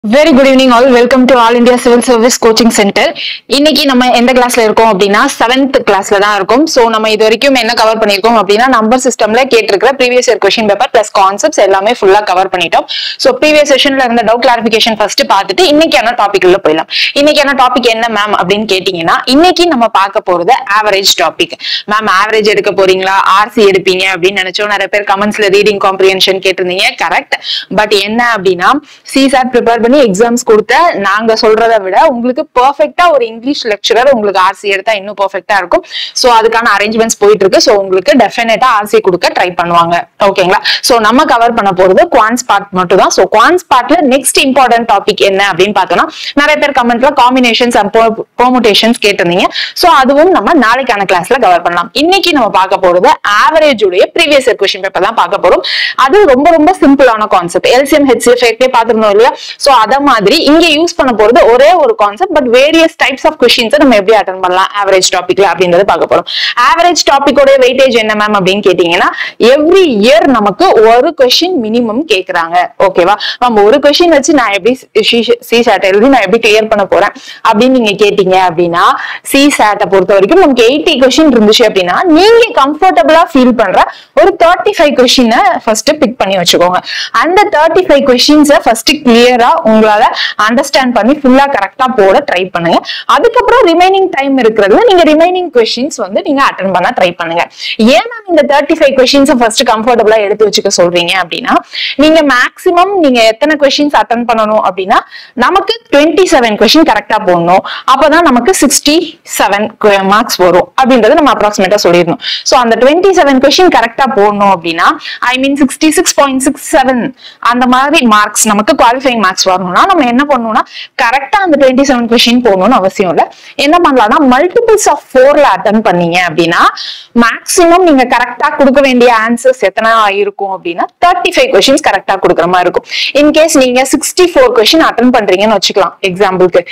Very good evening all. Welcome to All India Civil Service Coaching Center. இன்னைக்கு நம்ம எந்த கிளாஸ்ல இருக்கோம் அப்படின்னா 7th கிளாஸ்ல தான் இருக்கும். சோ நம்ம இது வரைக்கும் என்ன கவர் பண்ணிருக்கோம் அப்படின்னா நம்பர் சிஸ்டம்ல கேட்டிருக்கிற previous year question paper plus concepts எல்லாமே ஃபுல்லா கவர் பண்ணிட்டோம். சோ ப்ரீவியஸ் செஷன்ல இருந்த டவுட் கிளாரிஃபிகேஷன் ஃபர்ஸ்ட் பார்த்துட்டு இன்னைக்கான டாபிக் உள்ள போயிடலாம். இன்னைக்கான டாபிக் என்ன மேம் அப்படின்னு கேட்டீங்கன்னா இன்னைக்கு நம்ம பார்க்க போறது ஆவரேஜ் டாபிக். மேம் ஆவரேஜ் எடுக்க போறீங்களா ஆர்சி எடுப்பீங்க அப்படின்னு நினைச்சோம். நிறைய பேர் கமெண்ட்ஸ்ல ரீடிங் காம்ப்ரிஹென்ஷன் கேட்டிருந்தீங்க. கரெக்ட். பட் என்ன அப்படின்னா சிசாட் ப்ரிப்பேர் எக்ஸாம்ஸ் கொடுத்த நாங்க சொல்றதை விட உங்களுக்கு பெர்ஃபெக்ட்டா ஒரு இங்கிலீஷ் லெக்சரர் உங்களுக்கு ஆர்சி எடுத்தா இன்னும் பெர்ஃபெக்ட்டா இருக்கும். சோ அதுக்கான அரேஞ்ச்மெண்ட்ஸ் போயிட்டு இருக்கு. சோ உங்களுக்கு டெஃபினட்டா ஆர்சி கொடுக்க ட்ரை பண்ணுவாங்க. ஓகேங்களா? சோ நம்ம கவர் பண்ண போறது குவான்ஸ் பார்ட் மட்டும் தான். சோ குவான்ஸ் பார்ட்ல நெக்ஸ்ட் இம்பார்ட்டன்ட் டாபிக் என்ன அப்படின்னு பார்த்தோம்னா நிறைய பேர் கமெண்ட்ல காம்பினேஷன்ஸ் அண்ட் பெர்முடேஷன்ஸ் கேட்டிருந்தீங்க. சோ அதுவும் நம்ம நாளைக்கான கிளாஸ்ல கவர் பண்ணலாம். இன்னைக்கு நம்ம பார்க்க போறது ஆவரேஜ் உடைய ப்ரீவியஸ் இயர் क्वेश्चन பேப்பர் தான் பார்க்க போறோம். அது ரொம்ப ரொம்ப சிம்பிளான கான்செப்ட். எல்சிஎம் ஹெச்சிஎஃப் பார்த்திருந்தோம் இல்லையா? சோ அத மாதிரி இங்க யூஸ் பண்ண போறது ஒரே ஒரு concept. But various types of questions நம்ம எப்படி அட்டெண்ட் பண்ணலாம் ஆவரேஜ் டாபிக்ல அப்படிங்கறத பார்க்க போறோம். ஆவரேஜ் டாபிக்கோட வெயிட்டேஜ் என்ன மேம் அப்படின்னு கேட்டீங்கன்னா எவ்ரி இயர் நமக்கு ஒரு क्वेश्चन மினிமம் கேக்குறாங்க. ஓகேவா? நம்ம ஒரு क्वेश्चन வச்சு நான் எப்படி சிசாட் எழுதி நான் எப்படி கிளியர் பண்ண போறேன் அப்படின்னு நீங்க கேட்டீங்க அப்படின்னா சிசாட்டை பொறுத்த வரைக்கும் நமக்கு 80 क्वेश्चन இருந்துச்சு அப்படின்னா நீங்க கம்ஃபர்டபிளா ஃபீல் பண்ற ஒரு 35 क्वेश्चन ஃபர்ஸ்ட் பிக் பண்ணி வச்சுக்கோங்க. அந்த 35 क्वेश्चंस ஃபர்ஸ்ட் கிளியரா உங்களால அண்டர்ஸ்டாண்ட் பண்ணி ஃபுல்லா கரெக்டா போட ட்ரை பண்ணுங்க. அதுக்கப்புறம் ரிமைனிங் டைம் இருக்கிறதுல நீங்க ரிமைனிங் क्वेश्चंस வந்து நீங்க அட்டெண்ட் பண்ண ட்ரை பண்ணுங்க. ஏன் மேம் இந்த 35 क्वेश्चंस ஃபர்ஸ்ட் கம்ஃபர்டபிளா எடுத்து வச்சுக்க சொல்றீங்க அப்படின்னா நீங்க மேக்ஸிமம் நீங்க எத்தனை क्वेश्चंस அட்டெண்ட் பண்ணணும் அப்படின்னா நமக்கு 27 क्वेश्चन கரெக்டா போடணும். அப்பதான் நமக்கு 67 மார்க்ஸ் வரும் அப்படின்றது நம்ம அப்ராக்சிமேட்டா சொல்லிடணும். சோ அந்த 27 क्वेश्चन கரெக்டா போடணும் அப்படின்னா ஐ மீன் 66.67 அந்த மாதிரி மார்க்ஸ் நமக்கு குவாலிஃபைங் மார்க்ஸ் வரணும்னா நம்ம என்ன பண்ணணும்னா கரெக்டா அந்த 27 क्वेश्चन போடணும்னு அவசியம் இல்ல. என்ன பண்ணலாம்னா மல்டிபிள்ஸ் ஆஃப் 4ல அட்டெண்ட் பண்ணீங்க அப்படின்னா மேக்ஸிமம் நீங்க கரெக்டா கொடுக்க வேண்டிய ஆன்சர்ஸ் எத்தனை இருக்கும் அப்படின்னா 35 क्वेश्चंस கரெக்டா கொடுக்குற மாதிரி இருக்கும். இன்கேஸ் நீங்க 64 क्वेश्चन அட்டெண்ட் பண்றீங்கன்னு வச்சுக்கலாம் எக்ஸாம்பிளுக்கு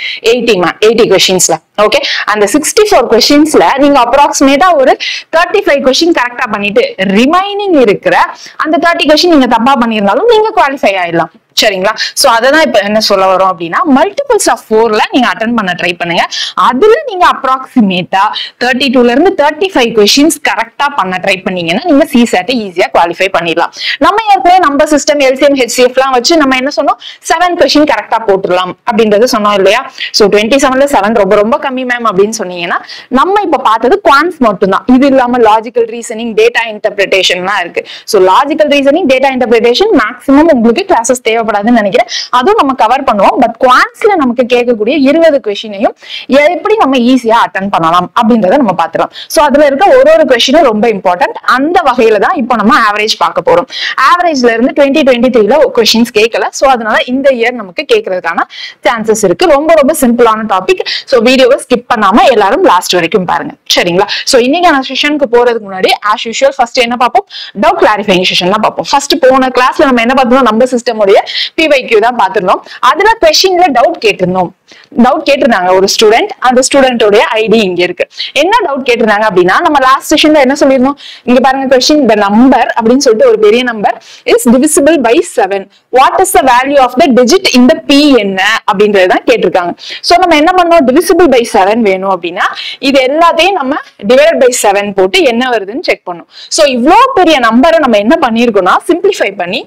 80 क्वेश्चंஸ்ல. ஓகே, அந்த 64 क्वेश्चंஸ்ல நீங்க அப்ராக்சிமேட்டா ஒரு 35 क्वेश्चन கரெக்டா பண்ணிட்டு ரிமைனிங் இருக்கிற அந்த 30 क्वेश्चन நீங்க தப்பா பண்ணிருந்தாலும் நீங்க குவாலிஃபை ஆயிடலாம். சரிங்களா? சோ அததான் இப்ப என்ன சொல்ல வரோம் அப்படின்னா மல்டிபிள்ஸ் ஆஃப் 4ல நீங்க அட்டெண்ட் பண்ண ட்ரை பண்ணுங்க. அதுல நீங்க அப்ராக்சிமேட்டா 32ல இருந்து 35 क्वेश्चंस கரெக்டா பண்ண ட்ரை பண்ணீங்கன்னா நீங்க சிசாட் ஈஸியா குவாலிஃபை பண்ணிடலாம். நம்ம ஏற்கனவே நம்பர் சிஸ்டம் எல்சிஎம் ஹெச்சிஎஃப் எல்லாம் வச்சு நம்ம என்ன சொன்னோம் 7 क्वेश्चन கரெக்டா போட்டுடலாம் அப்படின்றது சொன்னோம் இல்லையா? சோ 27ல 7 ரொம்ப ரொம்ப கம்மி மேம் அப்படின்னு சொன்னீங்கன்னா நம்ம இப்ப பார்த்தது குவான்ஸ் மட்டும் தான். இது இல்லாம லாஜிக்கல் ரீசனிங் டேட்டா இன்டர்பிரிட்டேஷன்லாம் இருக்கு. So logical reasoning data interpretation maximum உங்களுக்கு கிளாஸஸ் தேவைப்படாதுன்னு நினைக்கிறேன். அதுவும் நம்ம கவர் பண்ணுவோம். பட் குவான்ஸ்ல நமக்கு கேட்கக்கூடிய 20 क्वेश्चனையும் எப்படி நம்ம ஈஸியா அட்டெண்ட் பண்ணலாம் அப்படின்றத நம்ம பாத்துறோம். சோ அதுல இருக்க ஒரு क्वेश्चனும் ரொம்ப இம்பார்ட்டன்ட். அந்த வகையில தான் இப்போ நம்ம ஆவரேஜ் பார்க்க போறோம். ஆவரேஜ்ல இருந்து 2023ல क्वेश्चंस கேட்கல. சோ அதனால இந்த இயர் நமக்கு கேட்கறதுக்கான சான்சஸ் இருக்கு. ரொம்ப ரொம்ப சிம்பிளான டாபிக். சோ வீடியோவை ஸ்கிப் பண்ணாம எல்லாரும் லாஸ்ட் வரைக்கும் பாருங்க. சரிங்களா? சோ இன்னைக்கான செஷனுக்கு போறதுக்கு முன்னாடி ஆஸ் யூசுவல் ஃபர்ஸ்ட் என்ன பார்ப்போம் டவுட் கிளாரிஃபைங் செஷன் தான் பார்ப்போம். ஃபர்ஸ்ட் போன கிளாஸ்ல நம்ம என்ன பார்த்தோம் நம்பர் சிஸ்டம் உடைய PYQ தான் பார்த்திருந்தோம். அதுல क्वेश्चनல டவுட் கேட்டிருந்தாங்க ஒரு ஸ்டூடெண்ட். அந்த ஸ்டூடெண்டோட ஐடி இங்க இருக்கு. என்ன டவுட் கேட்டிருந்தாங்க அப்படின்னா நம்ம லாஸ்ட் செஷன்ல என்ன சொல்லிருந்தோம் இங்க பாருங்க क्वेश्चन the number அப்படின்னு சொல்லிட்டு ஒரு பெரிய number is divisible by 7. what is the value of the digit in the p என்ன அப்படின்றது தான் கேட்டிருக்காங்க. சோ நம்ம என்ன பண்ணோம் divisible by 7 வேணும் அப்படின்னா இது எல்லாத்தையும் நம்ம divided by 7 போட்டு என்ன வருதுன்னு செக் பண்ணோம். சோ இவ்ளோ பெரிய நம்பரை நம்ம என்ன பண்ணிருக்கோம்னா சிம்பிளிஃபை பண்ணி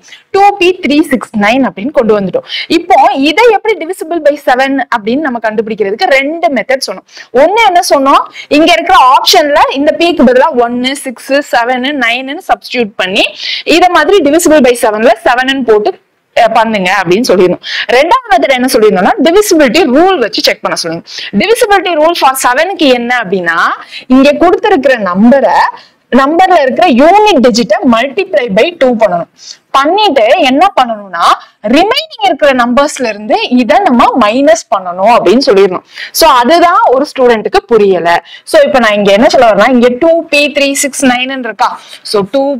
2p369 அப்படின்னு கொண்டு வந்துட்டோம். இப்போ இதை எப்படி divisible by 7 அப்படின்னு நம்ம கண்டுபிடிக்கிறதுக்கு ரெண்டு மெத்தட் சொன்னோம். ஒண்ணு என்ன சொன்னோம் இங்க இருக்கிற ஆப்ஷன்ல இந்த pக்கு பதிலா 1 6 7 9 சப்ஸ்டிடியூட் பண்ணி இத மாதிரி divisible by 7ல 7 போட்டு பண்ணுங்க அப்படின்னு சொல்லிருந்தோம். ரெண்டாவது மெத்தட் என்ன சொல்லியிருந்தோம்னா டிவிசிபிலிட்டி ரூல் வச்சு செக் பண்ண சொல்லுங்க. டிவிசிபிலிட்டி ரூல் ஃபார் 7க்கு என்ன அப்படின்னா இங்க கொடுத்திருக்கிற நம்பர்ல இருக்கிற யூனிட் டிஜிட்டை மல்டிப்ளை பை 2 பண்ணணும். பண்ணிட்டு என்ன பண்ணணும்னா ரிமைனிங் இருக்கிற நம்பர்ஸ்ல இருந்து இதை நம்ம மைனஸ் பண்ணணும் அப்படின்னு சொல்லிடணும். சோ அதுதான் ஒரு ஸ்டூடெண்ட்டுக்கு புரியல. சோ இப்ப நான் இங்க என்ன சொல்ல வரேன்னா இங்க 2p369 இருக்கா? சோ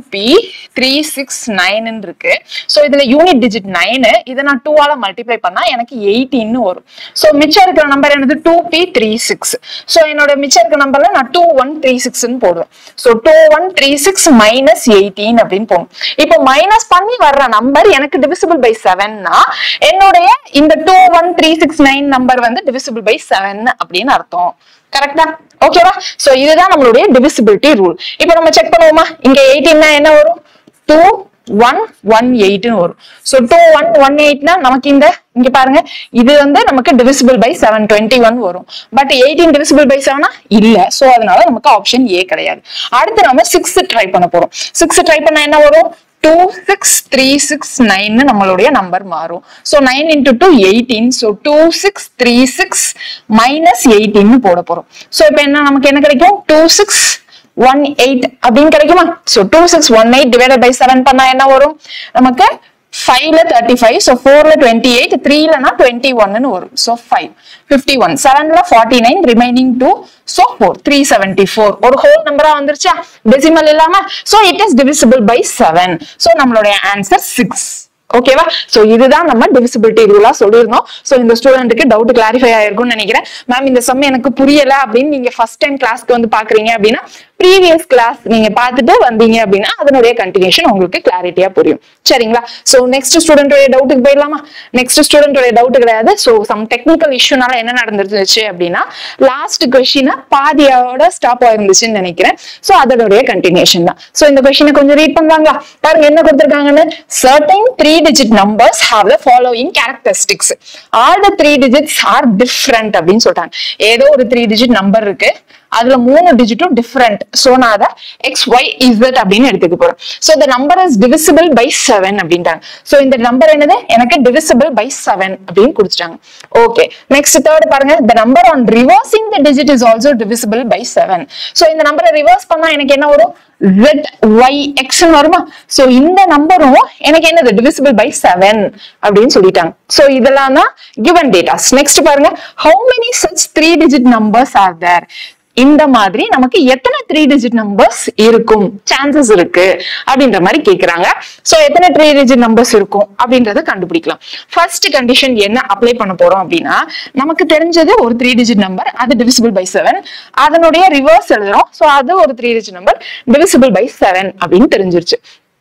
2p369 இருக்கு. சோ இதுல யூனிட் டிஜிட் 9. இதை நான் 2 ஆல மல்டிப்ளை பண்ணா எனக்கு 18 வரும். சோ மிச்சம் இருக்கிற நம்பர் என்னது 2p36. சோ என்னோட மிச்சம் இருக்கிற நம்பர்ல நான் 2136 போடுவேன். சோ 2136 மைனஸ் 18 அப்படின்னு போகும். இப்போ மைனஸ் பண்ணி வர்ற நம்பர் எனக்கு டிவிசிபிள் பை 7னா என்னுடைய இந்த 21369 நம்பர் வந்து டிவிசிபிள் பை 7 அப்படின்னு அர்த்தம். கரெக்டா? ஓகேவா? சோ இதுதான் நம்மளுடைய டிவிசிபிலிட்டி ரூல். இப்போ நம்ம செக் பண்ணுவோமா? இங்க 18 என்ன வரும்? 2118 வரும். சோ 2118 நமக்கு இங்க பாருங்க, இது வந்து நமக்கு டிவிசிபிள் பை 721 வரும். பட் 18 டிவிசிபிள் பை 7 இல்ல. சோ அதனால நமக்கு ஆப்ஷன் ஏ கிடையாது. அடுத்து நம்ம 6 ட்ரை பண்ண போறோம். 6 ட்ரை பண்ணா என்ன வரும்? 26369 நம்மளுடைய நம்பர் மாறும். So 9 into 2 18. சோ 2636 minus 18 போட போறோம். சோ இப்போ நமக்கு என்ன கிடைக்கும்? 2618 அப்படின்னு கிடைக்குமா? சோ 2618 divided by 7 பண்ணா என்ன வரும்? நமக்கு 5ல 35, so 4ல 28, 3லனா 21 வரும். So 5, 51, 7ல 49, remaining 2, so 4, 374. ஒரு whole number வந்துருச்சா? decimal இல்லாம. So it is divisible by 7. So நம்மளுடைய answer 6. ஓகேவா? சோ இதுதான் நம்ம டிவிசிபிலிட்டி ரூலா சொல்லிருந்தோம். சோ இந்த ஸ்டூடெண்ட்க்கு டவுட் கிளாரிஃபை ஆயிருக்கும்னு நினைக்கிறேன். மேம் இந்த சம் எனக்கு புரியல அப்படின்னு நீங்க ஃபர்ஸ்ட் டைம் கிளாஸ்க்கு வந்து பாக்குறீங்க அப்படின்னா ப்ரீவியஸ் கிளாஸ் நீங்க பார்த்துட்டு வந்தீங்க அப்படின்னா அதனுடைய கண்டினியூஷன் உங்களுக்கு கிளாரிட்டியா புரியும். சரிங்களா? சோ நெக்ஸ்ட் ஸ்டூடெண்டோட டவுட்டுக்கு போயிடலாமா? நெக்ஸ்ட் ஸ்டூடெண்டோட டவுட் கிடையாது. சோ சம் டெக்னிக்கல் இஷ்யூனால என்ன நடந்துருச்சு அப்படின்னா லாஸ்ட் கொஸ்டின் பாதியோட ஸ்டாப் ஆயிருந்துச்சுன்னு நினைக்கிறேன். சோ அதனுடைய கண்டினியூஷன் தான். சோ இந்த கொஸ்டினை கொஞ்சம் ரீட் பண்றாங்களா? பாருங்க என்ன கொடுத்திருக்காங்கன்னு. certain 3-digit numbers have the following characteristics. All the 3 digits are different அப்படின்னு சொல்றாங்க. ஏதோ ஒரு 3-digit நம்பர் இருக்கு, அதுல 3 டிஜிட்டும் டிஃபரெண்ட். சோ நான் அதை XYZ அப்படின்னு எடுத்துக்க போறேன். So the number is divisible by 7 அப்படின்றாங்க. சோ இந்த நம்பர் என்னது? எனக்கு divisible by 7 அப்படின்னு கொடுத்துட்டாங்க. ஓகே, நெக்ஸ்ட் தேர்ட் பாருங்க. the number on reversing the digit is also divisible by 7. So இந்த நம்பரை ரிவர்ஸ் பண்ணா எனக்கு என்ன வரும்? ZYX வருமா? சோ இந்த நம்பரும் எனக்கு என்னது? divisible by 7 அப்படின்னு சொல்லிட்டாங்க. சோ இதெல்லாம் தான் given data. நெக்ஸ்ட் பாருங்க, how many such 3-digit numbers are there? இந்த மாதிரி நமக்கு எத்தனை 3-digit நம்பர்ஸ் இருக்கும், சான்சஸ் இருக்கு அப்படின்ற மாதிரி கேக்குறாங்க. சோ எத்தனை 3-digit நம்பர்ஸ் இருக்கும் அப்படின்றத கண்டுபிடிக்கலாம். ஃபர்ஸ்ட் கண்டிஷன் என்ன அப்ளை பண்ண போறோம் அப்படின்னா, நமக்கு தெரிஞ்சது ஒரு 3-digit நம்பர், அது divisible by 7. அதனுடைய ரிவர்ஸ் எழுதுறோம். சோ அது ஒரு 3-digit நம்பர் divisible by 7 அப்படின்னு தெரிஞ்சிருச்சு.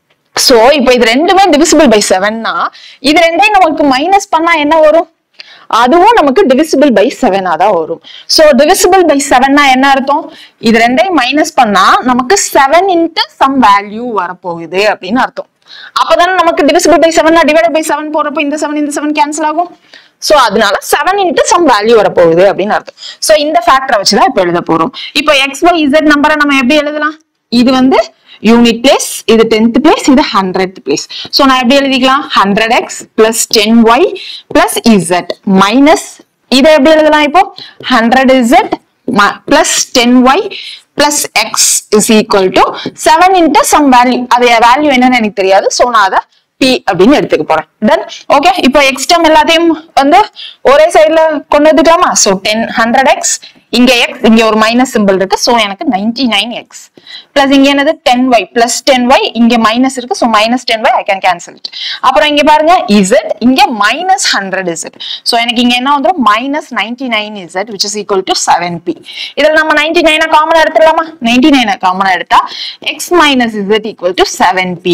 சோ இப்போ இது ரெண்டுமே divisible by 7னா இது ரெண்டையும் நமக்கு மைனஸ் பண்ணா என்ன வரும்? அதுவும் நமக்கு divisible by 7 தான் வரும். சோ divisible by 7னா என்ன அர்த்தம்? இது ரெண்டையும் மைனஸ் பண்ணா நமக்கு 7 into some value வரப்போகுது அப்படின்னு அர்த்தம். அப்பதானே நமக்கு divisible by 7 divided by 7 போறப்போ இந்த 7 கேன்சல் ஆகும். சோ அதனால 7 into some value வரப்போகுது அப்படின்னு அர்த்தம். சோ இந்த ஃபேக்டரை வச்சுதான் இப்ப எழுத போறோம். இப்போ XYZ நம்பரை நம்ம எப்படி எழுதலாம்? இது வந்து யூனிட் பிளேஸ், இது 10th பிளேஸ், இது 100th பிளேஸ். சோ நான் எப்படி எழுதிக்கலாம்? 100x plus 10y plus z minus இதை எப்படி எழுதலாம்? இப்போ 100z plus 10y plus x is equal to 7 into some value. அது வேல்யூ என்னன்னு எனக்கு தெரியாது. சோ நான் அதை P அப்படின்னு எடுத்துக்க போறேன். தென் ஓகே, இப்போ எக்ஸ் டேர்ம் எல்லாத்தையும் வந்து ஒரே சைடுல கொண்டு வந்துக்கலாமா? சோ 100x, இங்க x, இங்க ஒரு மைனஸ் சிம்பிள் இருக்கு. சோ எனக்கு 99x பிளஸ் இங்க என்னது 10y பிளஸ் 10y, இங்க மைனஸ் இருக்கு. So minus 10y I can cancel it. அப்புறம் இங்க பாருங்க z, இங்க மைனஸ் 100z. சோ எனக்கு இங்க என்ன வந்துரும்? Minus 99z which is equal to 7p. இதுல நம்ம 99 காமனா எடுத்துடலாமா? 99 காமனா எடுத்தா x minus z equal to 7p.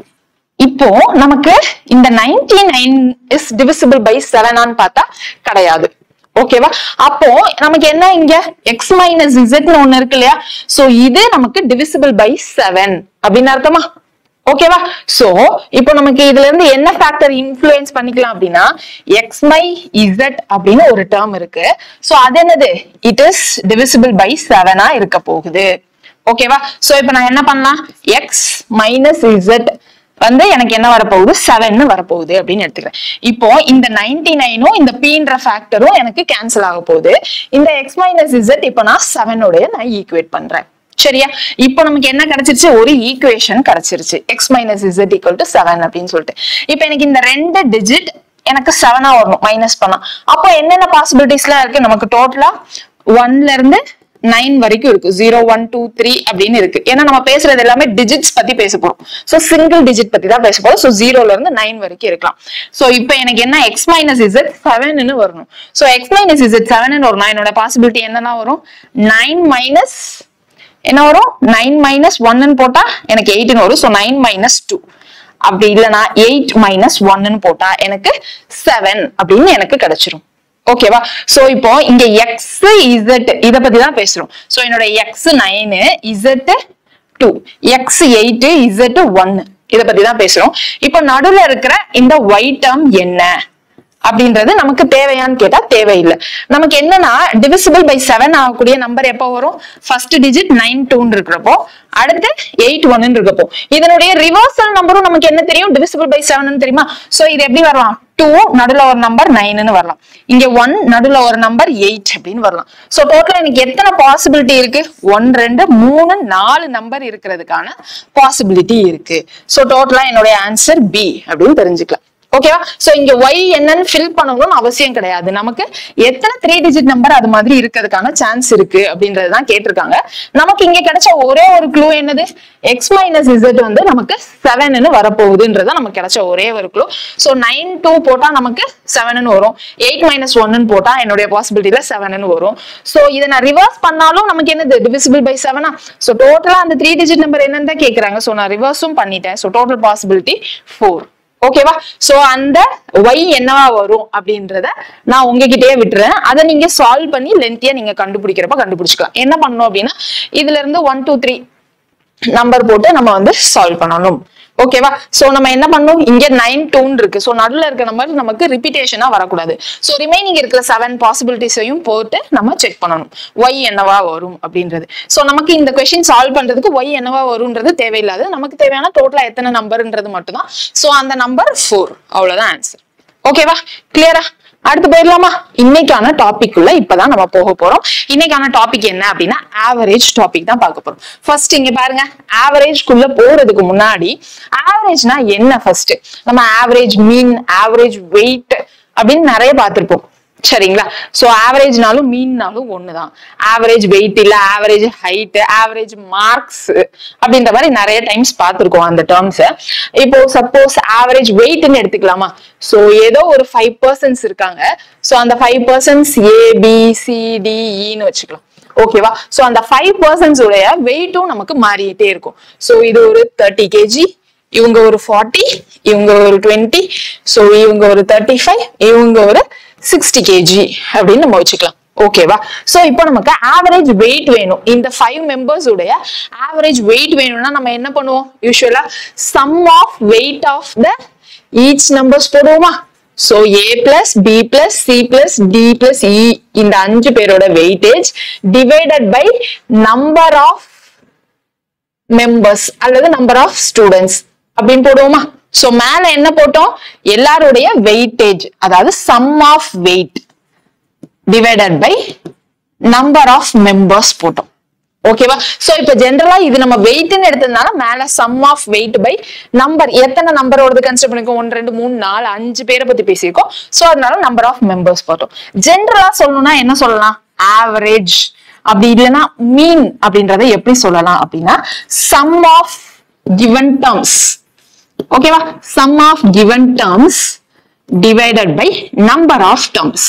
இப்போ நமக்கு இந்த 99 is divisible by 7 ஆன்னு பார்த்தா கிடையாது. ஓகேவா? அப்போ நமக்கு என்ன இங்க x minus z ஒன்னு இருக்கு இல்லையா? சோ இது நமக்கு divisible by 7 அப்படின்னு அர்த்தமா? ஓகேவா? சோ இப்போ நமக்கு இதுல இருந்து என்ன ஃபேக்டர் இன்ஃப்ளூயன்ஸ் பண்ணிக்கலாம் அப்படின்னா x by z அப்படின்னு ஒரு டேர்ம் இருக்கு. சோ அது என்னது? it is divisible by 7 ஆ இருக்க போகுது. ஓகேவா? சோ இப்போ நான் என்ன பண்ணலாம்? x minus z வந்து எனக்கு என்ன வரப்போகுது? 7 வரப்போகுது அப்படின்னு எடுத்துக்கிறேன். இப்போ இந்த 99ம் இந்த pன்ற ஃபேக்டரும் எனக்கு கேன்சல் ஆக போகுது. இந்த x minus z இப்போ நான் 7 உடைய நான் ஈக்குவேட் பண்றேன். சரியா? இப்போ நமக்கு என்ன கிடைச்சிருச்சு? ஒரு ஈக்குவேஷன் கிடைச்சிருச்சு. x minus z equal to 7 அப்படின்னு சொல்லிட்டு. இப்போ எனக்கு இந்த 2 டிஜிட் எனக்கு 7 வரணும் மைனஸ் பண்ணா. அப்போ என்னென்ன பாசிபிலிட்டிஸ்லாம் இருக்கு? நமக்கு டோட்டலா 1ல இருந்து 9 வரைக்கும் இருக்கு. 0 1 2 3 அப்படின்னு இருக்கு. ஏன்னா நம்ம பேசுறது எல்லாமே டிஜிட்ஸ் பத்தி பேச போறோம். சோ சிங்கிள் டிஜிட் பத்தி தான் பேச போறோம். சோ 0ல இருந்து 9 வரைக்கும் இருக்கலாம். சோ இப்போ எனக்கு என்ன? x minus z 7 வரணும். சோ x minus z 7 வரணும். என்னோட பாசிபிலிட்டி என்னன்னா வரும்? 9 minus என்ன வரும்? 9 minus 1 போட்டா எனக்கு 8 வரும். So 9 minus 2. அப்படி இல்லைன்னா 8 - 1 போட்டா எனக்கு 7 அப்படின்னு எனக்கு கிடைச்சிரும். ஓகேவா? சோ இப்போ இங்க எக்ஸ் இசட் இத பத்தி தான் பேசுறோம். சோ என்னோட எக்ஸ் 9 இசட் 2 எக்ஸ் 8 இசட் 1 இத பத்தி தான் பேசுறோம். இப்போ நடுவுல இருக்கிற இந்த ஒய் டேர்ம் என்ன அப்படின்றது நமக்கு தேவையான்னு கேட்டா தேவையில்லை. நமக்கு என்னன்னா டிவிசிபிள் பை 7 ஆகக்கூடிய நம்பர் எப்போ வரும்? ஃபர்ஸ்ட் டிஜிட் 9 2 இருக்கிறப்போ, அடுத்து 8 1 இருக்கப்போ. இதனுடைய ரிவர்சல் நம்பரும் நமக்கு என்ன தெரியும்? டிவிசிபிள் பை 7 தெரியுமா? சோ இது எப்படி வரலாம்? 2 நடுவுல ஒரு நம்பர் 9 வரலாம். இங்க 1 நடுவுல ஒரு நம்பர் 8 அப்படின்னு வரலாம். சோ டோட்டலா எனக்கு எத்தனை பாசிபிலிட்டி இருக்கு? 1 2 3 4 நம்பர் இருக்கிறதுக்கான பாசிபிலிட்டி இருக்கு. சோ டோட்டலா என்னுடைய ஆன்சர் பி அப்படின்னு தெரிஞ்சுக்கலாம். ஓகேவா? சோ இங்க ஒய் என்னன்னு ஃபில் பண்ணணும்னு அவசியம் கிடையாது. நமக்கு எத்தனை 3 டிஜிட் நம்பர் அது மாதிரி இருக்கிறதுக்கான சான்ஸ் இருக்கு அப்படின்றதுதான் கேட்டிருக்காங்க. நமக்கு இங்க கிடைச்ச ஒரே ஒரு க்ளூ என்னது? எக்ஸ் மைனஸ் இசட் வந்து நமக்கு 7ன்னு வரப்போகுதுன்றத நமக்கு கிடைச்ச ஒரே ஒரு க்ளூ. சோ 9 2 போட்டா நமக்கு 7ன்னு வரும். 8 - 1 போட்டா என்னுடைய பாசிபிலிட்டியில 7ன்னு வரும். சோ இதை நான் ரிவர்ஸ் பண்ணாலும் நமக்கு என்னது? Divisible by 7. சோ டோட்டலா அந்த 3 டிஜிட் நம்பர் என்னன்னு தான் கேக்குறாங்க. சோ நான் ரிவர்ஸும் பண்ணிட்டேன். So total possibility 4. ஓகேவா? சோ அந்த y என்னவா வரும் அப்படின்றத நான் உங்ககிட்டயே விட்டுறேன். அதை நீங்க சால்வ் பண்ணி லென்த்தியா நீங்க கண்டுபிடிக்கிறப்ப கண்டுபிடிச்சுக்கலாம். என்ன பண்ணணும் அப்படின்னா இதுல இருந்து 1 2 3 நம்பர் போட்டு நம்ம வந்து சால்வ் பண்ணணும். ஓகேவா? சோ நம்ம என்ன பண்ணணும்? இங்க 9 2 இருக்கு. சோ நடுவுல இருக்க நம்பர் நமக்கு ரிப்பீட்டேஷனா வரக்கூடாது. சோ ரிமைனிங் இருக்கிற 7 பாசிபிலிட்டிஸையும் போட்டு நம்ம செக் பண்ணணும் y என்னவா வரும் அப்படின்றது. சோ நமக்கு இந்த क्वेश्चन சால்வ் பண்றதுக்கு y என்னவா வரும்ன்றது தேவையில்லாது. நமக்கு தேவையான டோட்டலா எத்தனை நம்பர்ன்றது மட்டும் தான். சோ அந்த நம்பர் 4. அவ்வளவுதான் ஆன்சர். ஓகேவா? கிளியரா? அடுத்து போயிடலாமா? இன்னைக்கான டாபிக் உள்ள இப்பதான் நம்ம போக போறோம். இன்னைக்கான டாபிக் என்ன அப்படின்னா ஆவரேஜ் டாபிக் தான் பார்க்க போறோம். ஃபர்ஸ்ட் இங்க பாருங்க, ஆவரேஜ்க்குள்ள போறதுக்கு முன்னாடி ஆவரேஜ்னா என்ன ஃபர்ஸ்ட் நம்ம ஆவரேஜ், மீன், ஆவரேஜ் வெயிட் அப்படின்னு நிறைய பார்த்திருப்போம். சரிங்களா? சோ ஆவரேஜ்னாலும் மீன்னாலும் ஒண்ணுதான். ஆவரேஜ் வெயிட் இல்ல, ஆவரேஜ் ஹைட், ஆவரேஜ் மார்க்ஸ் அப்படின்ற மாதிரி நிறைய டைம்ஸ் பார்த்திருக்கோம் அந்த டேர்ம்ஸ். இப்போ சப்போஸ் ஆவரேஜ் வெயிட்னு எடுத்துக்கலாமா? சோ ஏதோ ஒரு 5% இருக்காங்க. சோ அந்த 5% A B C D Eன்னு வச்சுக்கலாம். ஓகேவா? சோ அந்த 5% உடைய வெயிட்டும் நமக்கு மாறிட்டே இருக்கும். சோ இது ஒரு 30 kg, இவங்க ஒரு 40, இவங்க ஒரு 20, சோ இவங்க ஒரு 35, இவங்க ஒரு 60 kg அப்படின்னு நம்ம வச்சுக்கலாம். ஓகேவா? சோ இப்போ நமக்கு ஆவரேஜ் வெயிட் வேணும். இந்த 5 மெம்பர்ஸ் உடைய ஆவரேஜ் வெயிட் வேணும்னா நம்ம என்ன பண்ணுவோம்? யூசுவலா sum of weight of the each numbers போடுவோமா? So A plus B plus C plus D plus E இந்த 5 பேரோட weightage divided by number of members அல்லது நம்பர் ஆஃப் ஸ்டூடெண்ட்ஸ் அப்படின்னு போடுவோமா? சோ மேல என்ன போட்டோம்? எல்லாருடைய வெயிட்டேஜ், அதாவது sum of weight divided by number of members போட்டோம். ஓகேவா? சோ இப்ப ஜெனரலா இது நம்ம வெயிட்னு எடுத்ததுனால மேல sum of weight by number, எத்தனை நம்பரோட கன்சிடர் பண்ணிருக்கோம்? 1 2 3 4 5 பேரை பத்தி பேசியிருக்கோம். சோ அதனால நம்பர் ஆஃப் மெம்பர்ஸ் போட்டோம். ஜெனரலா சொல்லணும்னா என்ன சொல்லலாம்? ஆவரேஜ் அப்படி இல்லைன்னா மீன் அப்படின்றத எப்படி சொல்லலாம் அப்படின்னா சம் ஆஃப் கிவன் டேர்ம்ஸ். ஓகேவா? sum of given terms divided by number of terms.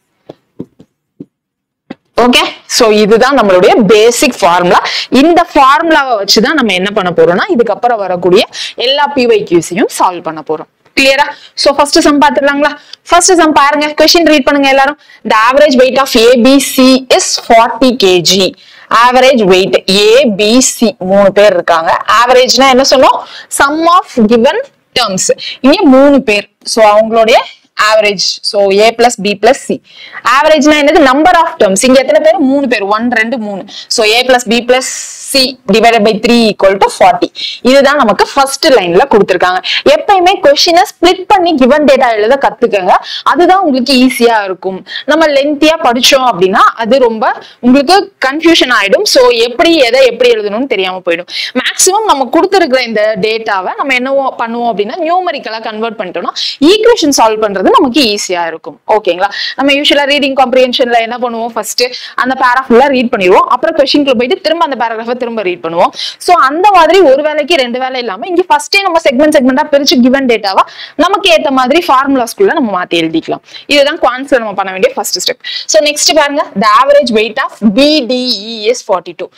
Okay? So இதுதான் நம்மளுடைய பேசிக் ஃபார்முலா. இந்த ஃபார்முலாவை வச்சுதான் நம்ம என்ன பண்ண போறோம்னா இதுக்கப்புறம் வரக்கூடிய எல்லா PYQஸையும் சால்வ் பண்ண போறோம். கிளியரா? சோ ஃபர்ஸ்ட் சம் பாத்துடலாங்களா? ஃபர்ஸ்ட் சம் பாருங்க, क्वेश्चन ரீட் பண்ணுங்க எல்லாரும். The average weight of ABC is 40 kg. Average weight A B C 3 பேர் இருக்காங்க. ஆவரேஜ்னா என்ன சொன்னோம்? Sum of given terms. இங்க 3 பேர். சோ அவங்களுடைய average. So A plus B plus C. ஆவரேஜ்னா என்னது? Number of terms. இங்க எத்தனை பேர்? 3 பேர். 1 2 3. So A plus B plus C divided by 3 equal to 40. இதுதான் நமக்கு ஃபர்ஸ்ட் லைன்ல கொடுத்திருக்காங்க. எப்பயுமே क्वेश्चனை ஸ்ப்ளிட் பண்ணி given டேட்டா எழுத கத்துக்கங்க. அதுதான் உங்களுக்கு ஈஸியா இருக்கும். நம்ம லென்த்தியா படிச்சோம் அப்படின்னா அது ரொம்ப உங்களுக்கு கன்ஃபியூஷன் ஆயிடும். சோ எப்படி எதை எப்படி எழுதணும்னு தெரியாம போயிடும். மேக்ஸிமம் நம்ம கொடுத்திருக்கிற இந்த டேட்டாவை நம்ம என்ன பண்ணுவோம் அப்படின்னா நியூமரிக்கலா கன்வெர்ட் பண்ணிட்டோம்னா ஈக்குவேஷன் சால்வ் பண்றது பண்றது நமக்கு ஈஸியா இருக்கும். ஓகேங்களா? நம்ம யூசுவலா ரீடிங் காம்ப்ரிஹென்ஷன்ல என்ன பண்ணுவோம், ஃபர்ஸ்ட் அந்த பேராகிராஃப் ரீட் பண்ணிடுவோம், அப்புறம் கொஸ்டின்குள்ள போயிட்டு திரும்ப அந்த பேராகிராஃபை திரும்ப ரீட் பண்ணுவோம். சோ அந்த மாதிரி ஒரு வேலைக்கு ரெண்டு வேலை இல்லாம இங்க ஃபர்ஸ்டே நம்ம செக்மெண்டா பிரிச்சு கிவன் டேட்டாவா நமக்கு ஏத்த மாதிரி ஃபார்முலாஸ்குள்ள நம்ம மாத்தி எழுதிக்கலாம். இதுதான் குவான்ஸ்ல நம்ம பண்ண வேண்டிய ஃபர்ஸ்ட் ஸ்டெப். சோ நெக்ஸ்ட் பாருங்க, the average weight of BDE is 42.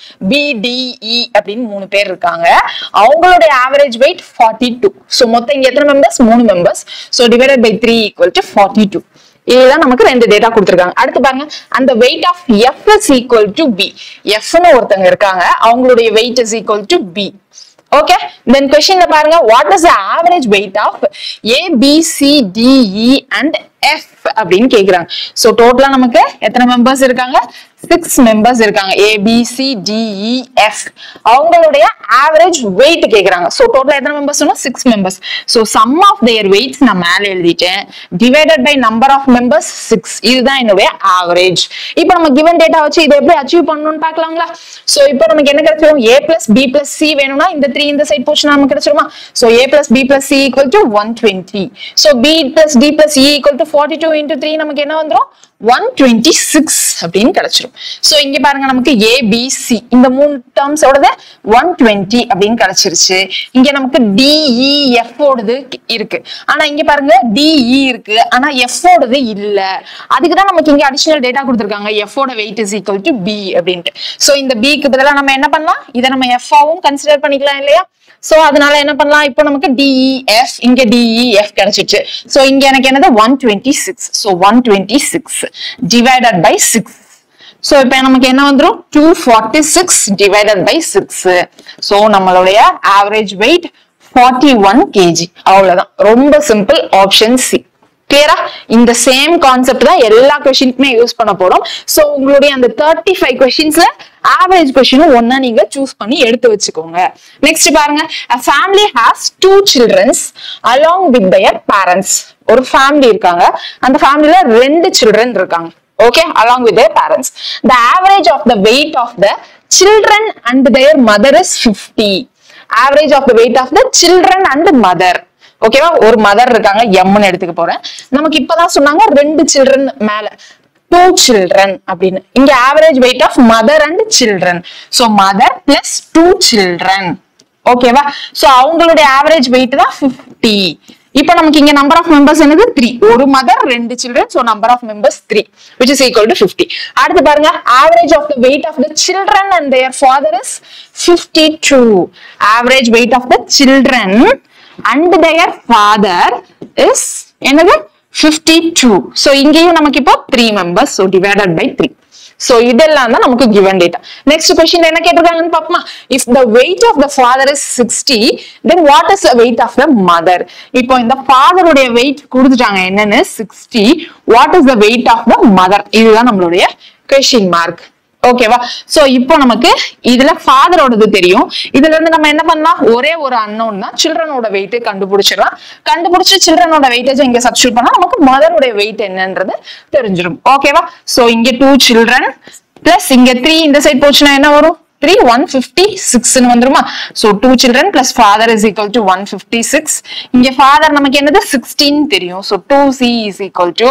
BDE அப்படின்னு 3 பேர் இருக்காங்க, அவங்களோட ஆவரேஜ் weight 42. சோ மொத்தம் இங்க எத்தனை members, 3 members. So divided by 3 equal to 42. இதுதான் நமக்கு ரெண்டு டேட்டா கொடுத்திருக்காங்க. அடுத்து பாருங்க, அந்த weight of F is equal to B. F ன்னு ஒருத்தங்க இருக்காங்க, அவங்களுடைய weight is equal to B. Okay, then question பாருங்க, what is the average weight of A, B, C, D, E and F அப்படின்னு கேக்குறாங்க. சோ டோட்டலா நமக்கு எத்தனை மெம்பர்ஸ் இருக்காங்க, 6 மெம்பர்ஸ் இருக்காங்க. A, B, C, D, E, F. அவங்களுடைய ஆவரேஜ் weight கேக்குறாங்க. சோ டோட்டலா எத்தனை members, 6 members. So sum of their weights நான் மேல எழுதிட்டேன், divided by number of members 6. இதுதான் என்னுடைய ஆவரேஜ். இப்போ நம்ம given data வச்சு இதை எப்படி அச்சீவ் பண்ணணும்னு பார்க்கலாங்களா? சோ இப்போ நமக்கு என்ன கிடைச்சிரும், A plus B plus C வேணும்னா இந்த 3 இந்த சைடு போச்சுனா நமக்கு கிடைச்சிருமா? So A plus B plus C equal to 120. So B plus D plus E equal to 42 into 3 நமக்கு என்ன வந்துரும், 126 அப்படின்னு கிடைச்சிரும். சோ இங்க பாருங்க, நமக்கு A, B, C இந்த 3 டேர்ம்ஸ் ஓடது 120 அப்படின்னு கிடைச்சிருச்சு. இங்க நமக்கு D, E, F ஓடது இருக்கு, ஆனா இங்க பாருங்க D, E இருக்கு, ஆனா F ஓடது இல்ல. அதுக்குதான் நமக்கு இங்க அடிஷனல் டேட்டா கொடுத்திருக்காங்க, F ஓட weight is equal to B அப்படின்ட்டு. சோ இந்த B க்கு பதிலா நம்ம என்ன பண்ணலாம், இதை நம்ம F ஆவும் கன்சிடர் பண்ணிக்கலாம் இல்லையா? சோ அதனால என்ன பண்ணலாம், இப்போ நமக்கு DEF, இங்க DEF கிடைச்சிச்சு. சோ இங்க எனக்கு என்னது 126. So 126 divided by 6. சோ இப்போ நமக்கு என்ன வந்துரும், 246 divided by 6. சோ நம்மளுடைய ஆவரேஜ் weight 41 kg. அவ்வளவுதான், ரொம்ப சிம்பிள். Option C. கிளியரா? இந்த சேம் கான்செப்ட் தான் எல்லா கொஸ்டினுக்குமே யூஸ் பண்ண போறோம். சோ உங்களுடைய அந்த 35 கொஸ்டின்ஸ்ல ஆவரேஜ் கொஸ்டின் ஒன்னா நீங்க சூஸ் பண்ணி எடுத்து வச்சுக்கோங்க. நெக்ஸ்ட் பாருங்க, a family has 2 children along with their parents. ஒரு ஃபேமிலி இருக்காங்க, அந்த ஃபேமிலில 2 children இருக்காங்க. Okay, along with their parents. The average of the weight of the children and their mother is 50. Average of the weight of the children and mother. ஓகேவா? ஒரு mother இருக்காங்க, எம்னு எடுத்துக்க போறேன். நமக்கு இப்பதான் சொன்னாங்க 2 children மேல 2 children அப்படின்னு. இங்க average weight of mother and children. So mother plus 2 children. ஓகேவா? சோ அவங்களுடைய ஆவரேஜ் weight தான் 50. இப்போ நமக்கு இங்க நம்பர் ஆஃப் மெம்பர்ஸ் என்னது 3. ஒரு mother 2 children. So number of members 3 which is equal to 50. அடுத்து பாருங்க, average of the weight of the children and their father is 52. Average weight of the children and their father is என்னது 52. so இங்கேயும் நமக்கு இப்போ 3 members. so divided by 3. so இதெல்லாம் தான் நமக்கு given data. next question என்ன கேட்டிருக்காங்கன்னு பாப்போமா? if the weight of the father is 60, then what is the weight of the mother? இப்போ இந்த father உடைய weight கொடுத்துட்டாங்க என்னன்னு 60. what is the weight of the mother? இதுதான் நம்மளுடைய question mark. ஓகேவா? சோ இப்போ நமக்கு இதுல ஃபாதரோடது தெரியும். இதுல இருந்து நம்ம என்ன பண்ணலாம், ஒரே ஒரு அன்னோன் தான், சில்ட்ரனோட வெயிட் கண்டுபிடிச்சிடலாம். கண்டுபிடிச்சு சில்ட்ரனோட வெயிட்டேஜ் இங்க சப்ஸ்டிட்யூட் பண்ணா நமக்கு மதரோட வெயிட் என்னன்றது தெரிஞ்சிடும். ஓகேவா? சோ இங்க 2 children பிளஸ் இங்க 3 இந்த சைடு போச்சுன்னா என்ன வரும், 3 156 ன்னு வந்துருமா? So 2 children plus father is equal to 156. இங்க father நமக்கு என்னது 16 தெரியும். So 2c is equal to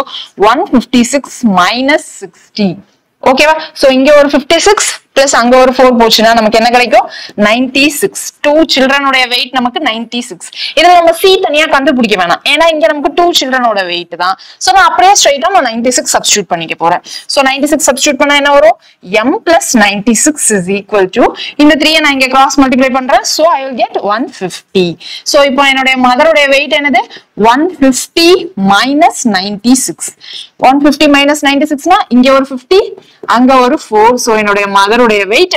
156 minus 60. ஓகேவா? சோ இங்க ஒரு 56 பிளஸ் அங்க ஒரு 4 போச்சுன்னா நமக்கு என்ன கிடைக்கும், 96. 2 children உடைய weight நமக்கு 96. இதை நம்ம C தனியா கண்டுபிடிக்க வேணாம், ஏன்னா இங்க நமக்கு 2 children உடைய weight தான். சோ நான் அப்படியே ஸ்ட்ரைட்டா நான் 96 சப்ஸ்டிட்யூட் பண்ணிக்க போறேன். சோ 96 சப்ஸ்டிட்யூட் பண்ணா என்ன வரும், m plus 96 is equal to இந்த 3 நான் இங்க கிராஸ் மல்டிப்ளை பண்றேன். So I will get 150. So இப்போ என்னுடைய மதருடைய weight என்னது 150 minus 96. 150 minus 96 னா இங்க ஒரு 50 அங்க ஒரு 4. சோ என்னுடைய மதருடைய weight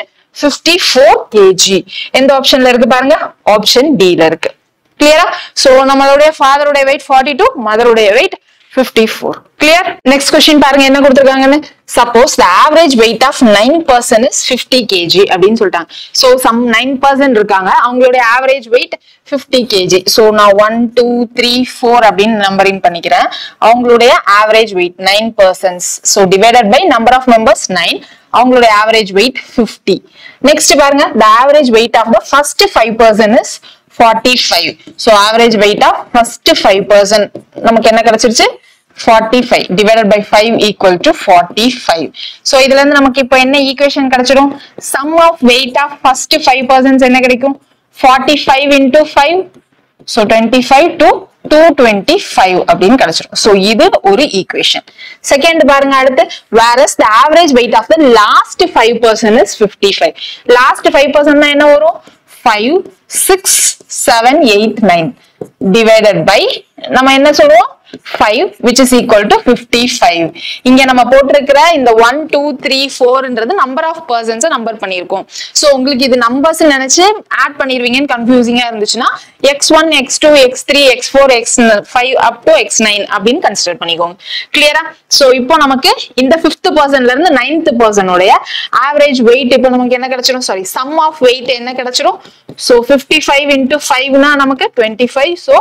54 kg. எந்த ஆப்ஷன்ல இருக்கு பாருங்க, ஆப்ஷன் D ல இருக்கு. கிளியரா? சோ நம்மளுடைய ஃபாதருடைய weight 42, மதருடைய weight 54. clear? next question பாருங்க என்ன கொடுத்திருக்காங்கன்னு. suppose the average weight of 9% is 50 kg அப்படின்னு சொல்லிட்டாங்க. so some 9% இருக்காங்க, அவங்களுடைய average weight 50 kg. so நான் 1 2 3 4 அப்படின்னு நம்பரிங் பண்ணிக்கிறேன். அவங்களுடைய average weight 9%. so divided by number of members 9. அவங்களுடைய average weight 50. next பாருங்க, the average weight of the first 5% is 45. so average weight of first 5% நமக்கு என்ன கிடைச்சிருச்சு 45 divided by 5 equal to 45. So இதுல இருந்து நமக்கு இப்போ என்ன ஈக்குவேஷன் கிடைச்சிடும்? Sum of weight of first 5% என்ன கிடைக்கும்? 45 into 5. So 25 to 225 அப்படின்னு கிடைச்சிடும். So இது ஒரு ஈக்குவேஷன். செகண்ட் பாருங்க அடுத்து, whereas the average weight of the last 5% is 55. Last 5% என்ன வரும்? 5, 6, 7, 8, 9 divided by நம்ம என்ன சொல்லுவோம்? 5 which is equal to 55. இங்க நம்ம போட்டிருக்கிற இந்த 1 2 3 4ன்றது நம்பர் ஆஃப் பர்சன்ஸ் நம்பர் பண்ணிருக்கோம். சோ உங்களுக்கு இது நம்பர்ஸ் நினைச்சு ஆட் பண்ணிருவீங்கன்னு கன்ஃபியூசிங்கா இருந்துச்சுன்னா x1 x2 x3 x4 x5 up to x9 அப்படின்னு கன்சிடர் பண்ணிக்கோங்க. கிளியரா? சோ இப்போ நமக்கு இந்த 5th பர்சன்ல இருந்து 9th பர்சன் உடைய ஆவரேஜ் வெயிட் இப்போ நமக்கு என்ன கிடைச்சிடும்? சாரி, சம் ஆஃப் வெயிட் என்ன கிடைச்சிடும்? சோ 55 into 5 னா நமக்கு 25. சோ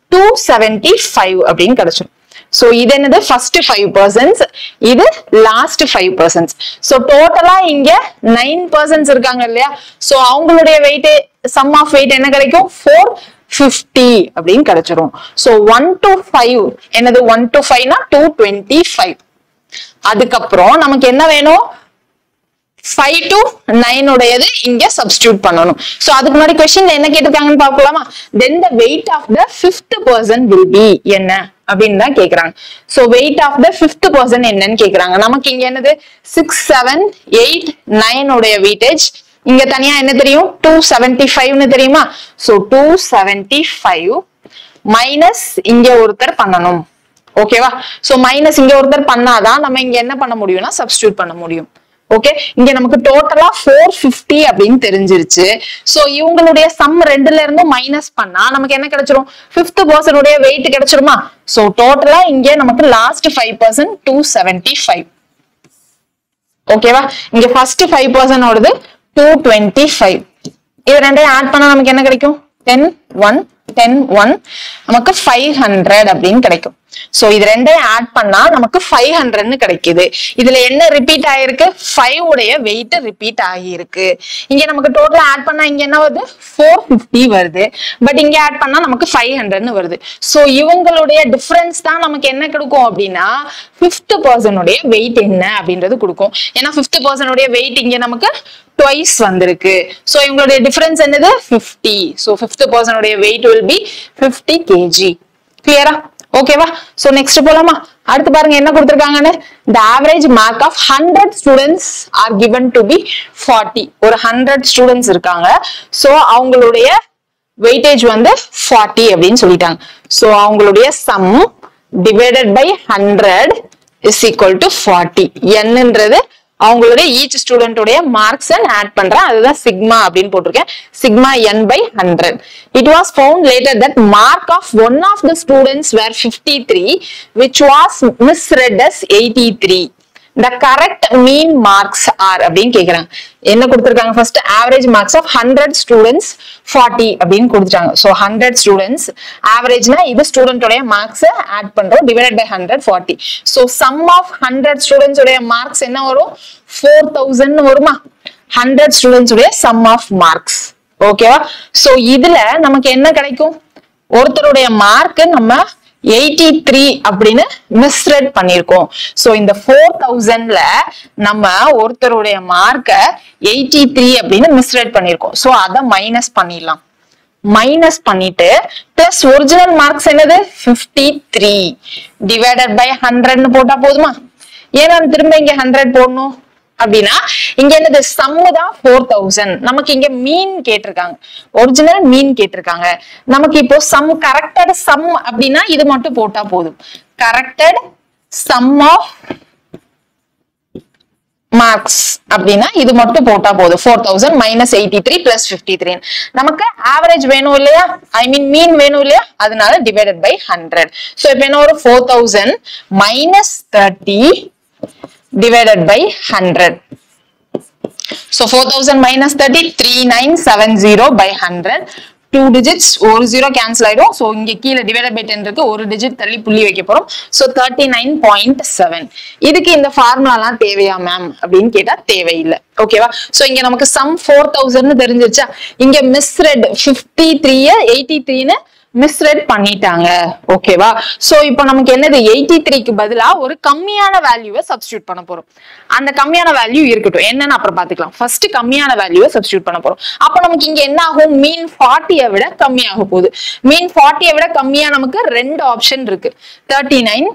275 அப்படின்னு கிடைச்சிடும். சோ இது என்னது? ஃபர்ஸ்ட் 5%, இது லாஸ்ட் 5%. சோ டோட்டலா இங்க 9% இருக்காங்க இல்லையா? சோ அவங்களுடைய வெயிட், சம் ஆஃப் வெயிட் என்ன கிடைக்கும்? 450 அப்படின்னு கிடைச்சிடும். சோ 1 to 5 என்னது? 1 to 5 னா 225. அதுக்கப்புறம் நமக்கு என்ன வேணும்? 5 to 9 உடையது இங்க சப்ஸ்டிட்யூட் பண்ணணும். சோ அதுக்கு முன்னாடி क्वेश्चनல என்ன கேட்டிருக்காங்கன்னு பார்க்கலாமா? then the weight of the 5th person will be என்ன அப்படின்னு தான் கேக்குறாங்க. So weight of the 5th person என்னன்னு கேக்குறாங்க. நமக்கு இங்க என்னது? 6 7 8 9 உடைய வெயிட்டேஜ் இங்க தனியா என்ன தெரியும்? 275 னு தெரியுமா? சோ 275 மைனஸ் இங்க ஒருத்தர் பண்ணணும். ஓகேவா? சோ மைனஸ் இங்க ஒருத்தர் பண்ணாதான் நம்ம இங்க என்ன பண்ண முடியும்னா சப்ஸ்டிட்யூட் பண்ண முடியும். ஓகே, இங்க நமக்கு டோட்டலா 450 அப்படின்னு தெரிஞ்சிருச்சு. சோ இவங்களுடைய சம் ரெண்டுல இருந்து மைனஸ் பண்ணா நமக்கு என்ன கிடைச்சிரும்? 5th பர்சன் உடைய வெயிட் கிடைச்சிருமா? சோ டோட்டலா இங்க நமக்கு லாஸ்ட் 5% 275. ஓகேவா? இங்க ஃபர்ஸ்ட் 5% ஓடது 225. இது ரெண்டையும் ஆட் பண்ணா நமக்கு என்ன கிடைக்கும்? 10 1 10 1 நமக்கு 500 அப்படின்னு கிடைக்கும். சோ இது ரெண்டையும் ஆட் பண்ணா நமக்கு 500 கிடைக்குது. இதுல என்ன ரிப்பீட் ஆயிருக்கு? 5 உடைய வெயிட் ரிப்பீட் ஆகியிருக்கு. இங்க நமக்கு டோட்டல் ஆட் பண்ணா இங்க என்ன வருது? 450 வருது. பட் இங்க ஆட் பண்ணா நமக்கு 500 வருது. சோ இவங்களுடைய டிஃபரன்ஸ் தான் நமக்கு என்ன கொடுக்கும் அப்படின்னா 5th பர்சன் உடைய வெயிட் என்ன அப்படின்றது கொடுக்கும். ஏன்னா 5th பர்சன் உடைய வெயிட் இங்க நமக்கு twice வந்திருக்கு. சோ இவங்களுடைய டிஃபரன்ஸ் என்னது? 50. சோ 5th பர்சன் உடைய வெயிட் will be 50 kg. கிளியரா? ஓகேவா? சோ நெக்ஸ்ட் போலாமா? அடுத்து பாருங்க என்ன கொடுத்திருக்காங்கன்னு. the average mark of 100 students are given to be 40. ஒரு 100 ஸ்டூடெண்ட்ஸ் இருக்காங்க. சோ அவங்களுடைய வெயிட்டேஜ் வந்து 40 அப்படின்னு சொல்லிட்டாங்க. சோ அவங்களுடைய sum divided by 100 is equal to 40. என்னன்றது அவங்களுடைய ஈச் ஸ்டூடெண்ட் உடைய மார்க்ஸ் ஆட் பண்றேன். அதுதான் சிக்மா அப்படின்னு போட்டிருக்கேன். Sigma n by 100. It was found later that mark of one of the students were 53, which was misread as 83. The correct mean marks are அப்படின்னு கேக்குறாங்க. என்ன கொடுத்திருக்காங்க? First average marks of 100 students 40 அப்படின்னு கொடுத்துட்டாங்க. So 100 students averageனா இது student உடைய marks add பண்றோம், divided by 100 40. So sum of 100 students உடைய மார்க்ஸ் என்ன வரும்? 4000 வருமா? 100 students உடைய sum of marks. ஓகேவா? சோ இதுல நமக்கு என்ன கிடைக்கும்? ஒருத்தருடைய மார்க் நம்ம 83 அப்படின்னு மிஸ்ரெட் பண்ணிருக்கோம். சோ இந்த 4000ல நம்ம ஒருத்தருடைய மார்க்க 83 அப்படின்னு மிஸ்ரெட் பண்ணிருக்கோம். சோ அத மைனஸ் பண்ணிடலாம். மைனஸ் பண்ணிட்டு பிளஸ் ஒரிஜினல் மார்க்ஸ் என்னது? 53 டிவைடட் பை 100 போட்டா போதுமா? ஏன்னா திரும்ப இங்க 100 போடணும் அப்படின்னா இங்க என்னது? சம் தான் 4000. நமக்கு இங்க மீன் கேட்டிருக்காங்க, ஒரிஜினல் மீன் கேட்டிருக்காங்க. நமக்கு இப்போ சம் கரெக்டட் சம் அப்படின்னா இது மட்டும் போட்டா போதும். கரெக்டட் சம் ஆஃப் மார்க்ஸ் அப்படின்னா இது மட்டும் போட்டா போதும். 4000 மைனஸ் 83 பிளஸ் 53. நமக்கு ஆவரேஜ் வேணும் இல்லையா? ஐ மீன் மீன் வேணும் இல்லையா? அதனால டிவைடட் பை 100. சோ இப்போ என்ன ஒரு 4000 minus 30 divided by 100. So 4000 minus 30 3970 by 100. 2 digits ஒரு 0 cancel ஆயிடும். So இங்க கீழ divided by 10 இருக்கு, ஒரு டிஜிட் தள்ளி புள்ளி வைக்க போறோம். So 39.7. இதுக்கு இந்த ஃபார்முலாலாம் தேவையா மேம் அப்படின்னு கேட்டா தேவையில்லை. ஓகேவா? சோ இங்க நமக்கு sum 4000 னு தெரிஞ்சிருச்சா? இங்க misread 53 83 னு மிஸ்ரெட் பண்ணிட்டாங்க. ஓகேவா? சோ இப்போ நமக்கு என்னது 83க்கு பதிலா ஒரு கம்மியான வேல்யூவை சப்ஸ்டிட்யூட் பண்ண போறோம். அந்த கம்மியான வேல்யூ இருக்கட்டும், என்னன்னு அப்புறம் பாத்துக்கலாம். ஃபர்ஸ்ட் கம்மியான வேல்யூவை சப்ஸ்டிட்யூட் பண்ண போறோம். அப்ப நமக்கு இங்க என்ன ஆகும்? மீன் 40 விட கம்மியாக போகுது. மீன் 40 விட கம்மியா நமக்கு ரெண்டு ஆப்ஷன் இருக்கு, 39,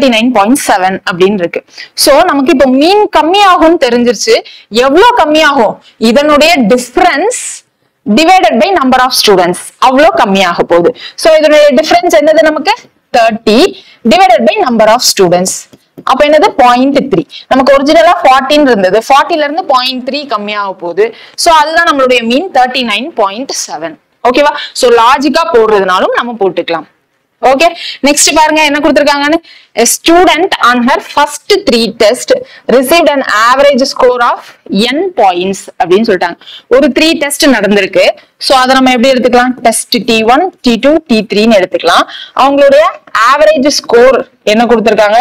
39.7 அப்படின்னு இருக்கு. சோ நமக்கு இப்போ மீன் கம்மியாகும் தெரிஞ்சிருச்சு. எவ்வளவு கம்மியாகும்? இதனுடைய difference divided by number of students அவ்வளோ கம்மியாக போகுது. சோ இதனுடைய டிஃபரன்ஸ் என்னது? நமக்கு 30 divided by number of students. அப்ப என்னது? 0.3. நமக்கு ஒரிஜினலா 14 இருந்தது, 40ல இருந்து 0.3 கம்மியாக போகுது. சோ அதுதான் நம்மளுடைய மீன் 39.7. ஓகேவா? சோ லாஜிக்கா போடுறதுனாலும் நம்ம போட்டுக்கலாம். ஓகே, நெக்ஸ்ட் பாருங்க என்ன கொடுத்திருக்காங்கன்னு. A student on her first 3 tests received an average score of n points அப்படின்னு சொல்லிட்டாங்க. ஒரு 3 டெஸ்ட் நடந்திருக்கு. சோ அதை நம்ம எப்படி எடுத்துக்கலாம்? டெஸ்ட் T1, T2, T3 ன்னு எடுத்துக்கலாம். அவங்களுடைய ஆவரேஜ் ஸ்கோர் என்ன கொடுத்திருக்காங்க?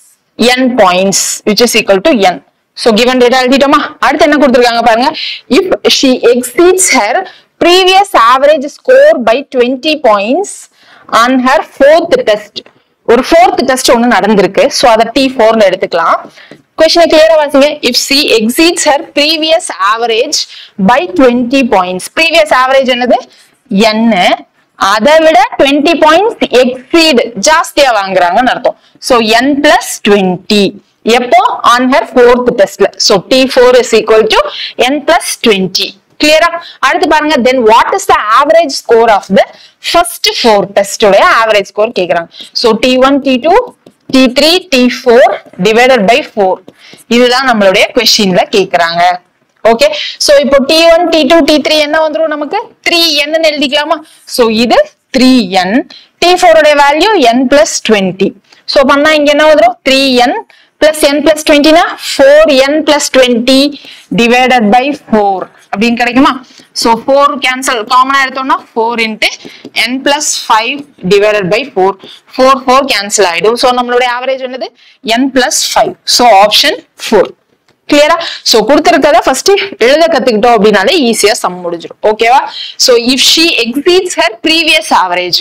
n points which is equal to n. So given data எழுதிட்டோமா? அடுத்து என்ன கொடுத்திருக்காங்க பாருங்க. If she exceeds her previous average score by 20 points on her 4th test. ஒரு 4th டெஸ்ட் ஒன்னு நடந்திருக்கு. சோ அத T4 ல எடுத்துக்கலாம். क्वेश्चन क्लियर வாசிங்க. If she exceeds her previous average by 20 points. previous average என்னது? n. அதை விட 20 points exceed ஜாஸ்தியா வாங்குறாங்கன்னு அர்த்தம். சோ n plus 20 எப்போ? on her 4th testல. So T4 is equal to n plus 20. கிளியரா? அடுத்து பாருங்க. then what is the average score of the first 4 test உடைய average score கேக்குறாங்க. so T1, T2, T3, T4 divided by 4. இதுதான் நம்மளுடைய questionல கேக்குறாங்க. ஓகே, சோ இப்போ T1, T2, T3 என்ன வந்துரும்? நமக்கு 3n ன்னு எழுதிக்கலாமா? சோ இது 3n. T4 உடைய வேல்யூ n plus 20. சோ பண்ணா இங்க என்ன வந்துரும்? 3n plus n plus 20 னா 4n plus 20 divided by 4 அப்படின்னு கிடைக்குமா? சோ 4 கேன்சல், காமனா எடுத்தோம்னா 4 into n plus 5 divided by 4. 4 cancel ஆயிடும். சோ நம்மளுடைய ஆவரேஜ் என்னது? n plus 5. So option 4. கிளியரா? சோ கொடுத்திருக்கத ஃபர்ஸ்ட் எழுத கத்துக்கிட்டோம் அப்படினாலே ஈஸியா சம் முடிஞ்சிரும். ஓகேவா? So if she exceeds her previous average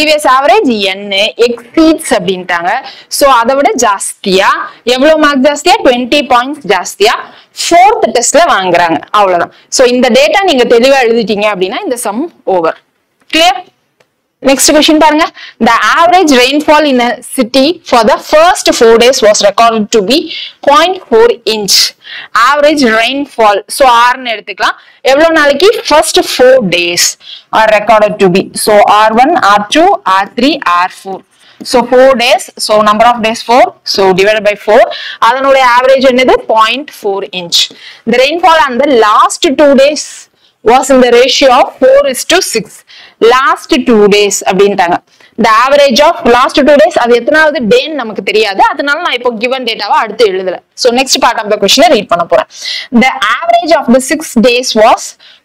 n exceeds அப்படின்ட்டாங்க. சோ அதை விட ஜாஸ்தியா, எவ்வளவு மார்க் ஜாஸ்தியா? 20 பாயிண்ட்ஸ் ஜாஸ்தியா 4th டெஸ்ட்ல வாங்குறாங்க. அவ்வளவுதான். சோ இந்த டேட்டா நீங்க தெளிவா எழுதிட்டீங்க அப்படின்னா இந்த sum over. Clear? Next question பாருங்க. The average rainfall in a city for the first 4 days was recorded to be 0.4 inch. Average rainfall. So R ன்னு எடுத்துக்கலாம். எவ்வளவு நாளைக்கு? First 4 days are recorded to be. So R1, R2, R3, R4. So 4 days. So number of days 4. So divided by 4. அதனுடைய average என்னது? 0.4 inch. The rainfall on the last 2 days was in the ratio of 4:6. last 2 days அப்படின்ட்டாங்க. the average of last 2 days அது எத்தனாவது டேன்னு நமக்கு தெரியாது. அதனால நான் இப்போ given dataவை அடுத்து எழுதல. so next part of the question read பண்ண போறேன். the average of the 6 days was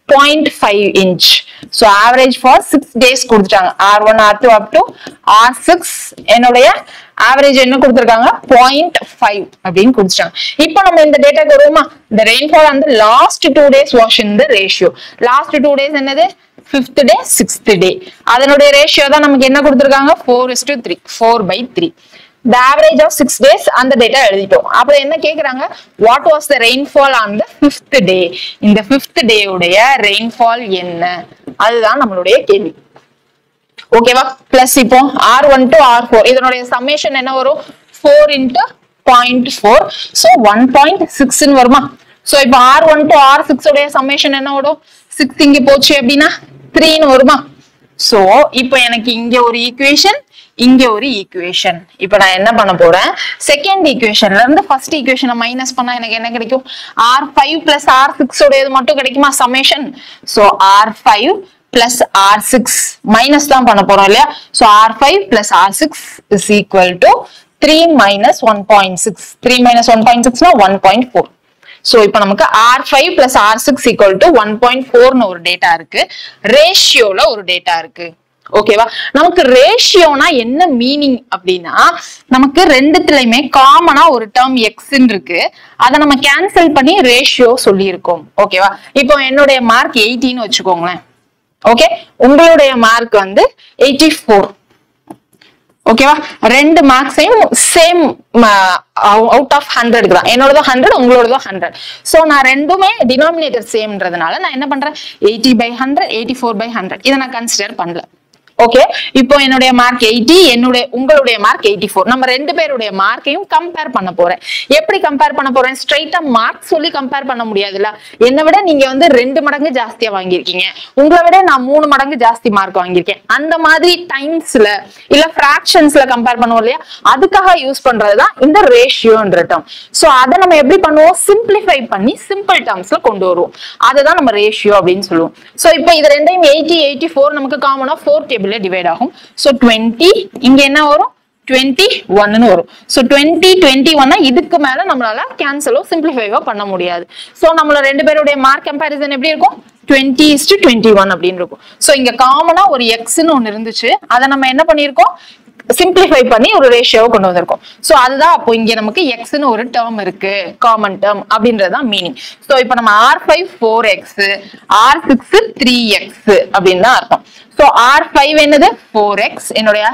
0.5 inch. so average for 6 days கொடுத்துட்டாங்க. R1, R2 up to R6 என்னுடைய average என்ன கொடுத்திருக்காங்க? 0.5 அப்படின்னு கொடுத்துட்டாங்க. இப்போ நம்ம இந்த டேட்டாக்கு வருவோமா? the rainfall on the last 2 days was in the ratio. last 2 days என்னது? 5th day, 6th day. அதனுடைய ரேஷியோ தான் நமக்கு என்ன கொடுத்திருக்காங்க? 4:3, 4/3. the average of 6 days அந்த டேட்டா எழுதிட்டோம். அப்புறம் என்ன கேக்குறாங்க? what was the rainfall on the 5th day? இந்த 5th day உடைய rainfall என்ன? அதுதான் நம்மளுடைய கேள்வி. ஓகேவா? பிளஸ் இப்போ R1 to R4 இதனுடைய சம்மேஷன் என்ன வரும்? 4 into 0.4. so 1.6 ன்னு வருமா? சோ இப்போ R1 to R6 உடைய சம்மேஷன் என்ன வரும்? 6 இங்க போச்சு அப்படின்னா 3 ன்னு வருமா? சோ இப்போ எனக்கு இங்க ஒரு ஈக்குவேஷன், இங்க ஒரு ஈக்குவேஷன். இப்போ நான் என்ன பண்ண போறேன்? செகண்ட் ஈக்குவேஷன்ல இருந்து ஃபர்ஸ்ட் ஈக்குவேஷனை மைனஸ் பண்ணா எனக்கு என்ன கிடைக்கும்? R5 plus R6 உடையது மட்டும் கிடைக்குமா summation? So R5 plus R6 minus தான் பண்ண போறோம் இல்லையா? So R5 plus R6 is equal to 3 minus 1.6. 3 minus 1.6 னா 1.4. சோ இப்போ நமக்கு R5 plus R6 equal to 1.4 ன்னு ஒரு டேட்டா இருக்கு. ரேஷியோல ஒரு டேட்டா இருக்கு. ஓகேவா? நமக்கு ரேஷியோனா என்ன மீனிங் அப்படின்னா, நமக்கு ரெண்டுத்துலயுமே காமனா ஒரு டேர்ம் எக்ஸ்ன்னு இருக்கு. அதை நம்ம கேன்சல் பண்ணி ரேஷியோ சொல்லி இருக்கோம். ஓகேவா? இப்போ என்னுடைய மார்க் 80ன்னு வச்சுக்கோங்களேன். ஓகே, உங்களுடைய மார்க் வந்து 84. ஓகேவா, ரெண்டு மார்க்ஸையும் சேம் அவுட் ஆஃப் 100 தான். என்னோடது 100, உங்களோடது 100. சோ நான் ரெண்டுமே டினாமினேட்டர் சேம்ன்றதுனால நான் என்ன பண்றேன், 80/100, 84/100 இதை நான் கன்சிடர் பண்ணல. ஓகே, இப்போ என்னுடைய மார்க் 80, உங்களுடைய மார்க் 84. நம்ம ரெண்டு பேருடைய மார்க்கையும் கம்பேர் பண்ண போறேன். எப்படி கம்பேர் பண்ண போறேன், ஸ்ட்ரைட்டா மார்க் சொல்லி கம்பேர் பண்ண முடியாதுல்ல. என்னை விட நீங்க வந்து 2 மடங்கு ஜாஸ்தியா வாங்கியிருக்கீங்க, உங்களை விட நான் 3 மடங்கு ஜாஸ்தி மார்க் வாங்கியிருக்கேன். அந்த மாதிரி டைம்ஸ்ல இல்ல பிராக்ஷன்ஸ்ல கம்பேர் பண்ணுவோம் இல்லையா, அதுக்காக யூஸ் பண்றதுதான் இந்த ரேஷியோன்ற டேர்ம். சோ அதை நம்ம எப்படி பண்ணுவோம், சிம்பிளிஃபை பண்ணி சிம்பிள் டேர்ம்ஸ்ல கொண்டு வருவோம். அதுதான் நம்ம ரேஷியோ அப்படின்னு சொல்லுவோம். சோ இப்போ இது ரெண்டையும் 80, 84 நமக்கு காமனா 4 டேபிள் டிவைட் ஆகும். சோ 20, இங்க என்ன வரும், 21 வரும். சோ 20, 21 இதுக்கு மேல நம்மளால கேன்சலோ சிம்பிளிஃபைவோ பண்ண முடியாது. சோ நம்மள ரெண்டு பேருடைய மார்க் கம்பேரிசன் எப்படி இருக்கும், 20:21 அப்படின்னு இருக்கும். சோ இங்க காமனா ஒரு எக்ஸ்னு ஒன்னு இருந்துச்சு, அதை நம்ம என்ன பண்ணிருக்கோம், சிம்பிளிஃபை பண்ணி ஒரு ரேஷியோவை கொண்டு வந்திருக்கோம். சோ அதுதான் அப்போ இங்க நமக்கு எக்ஸ்னு ஒரு டேர்ம் இருக்கு, காமன் டேர்ம் அப்படின்றதுதான் மீனிங். சோ இப்போ நம்ம R5 4x, R6 3x அப்படின்னு தான் அர்த்தம். சோ R5 என்னது 4x, என்னுடைய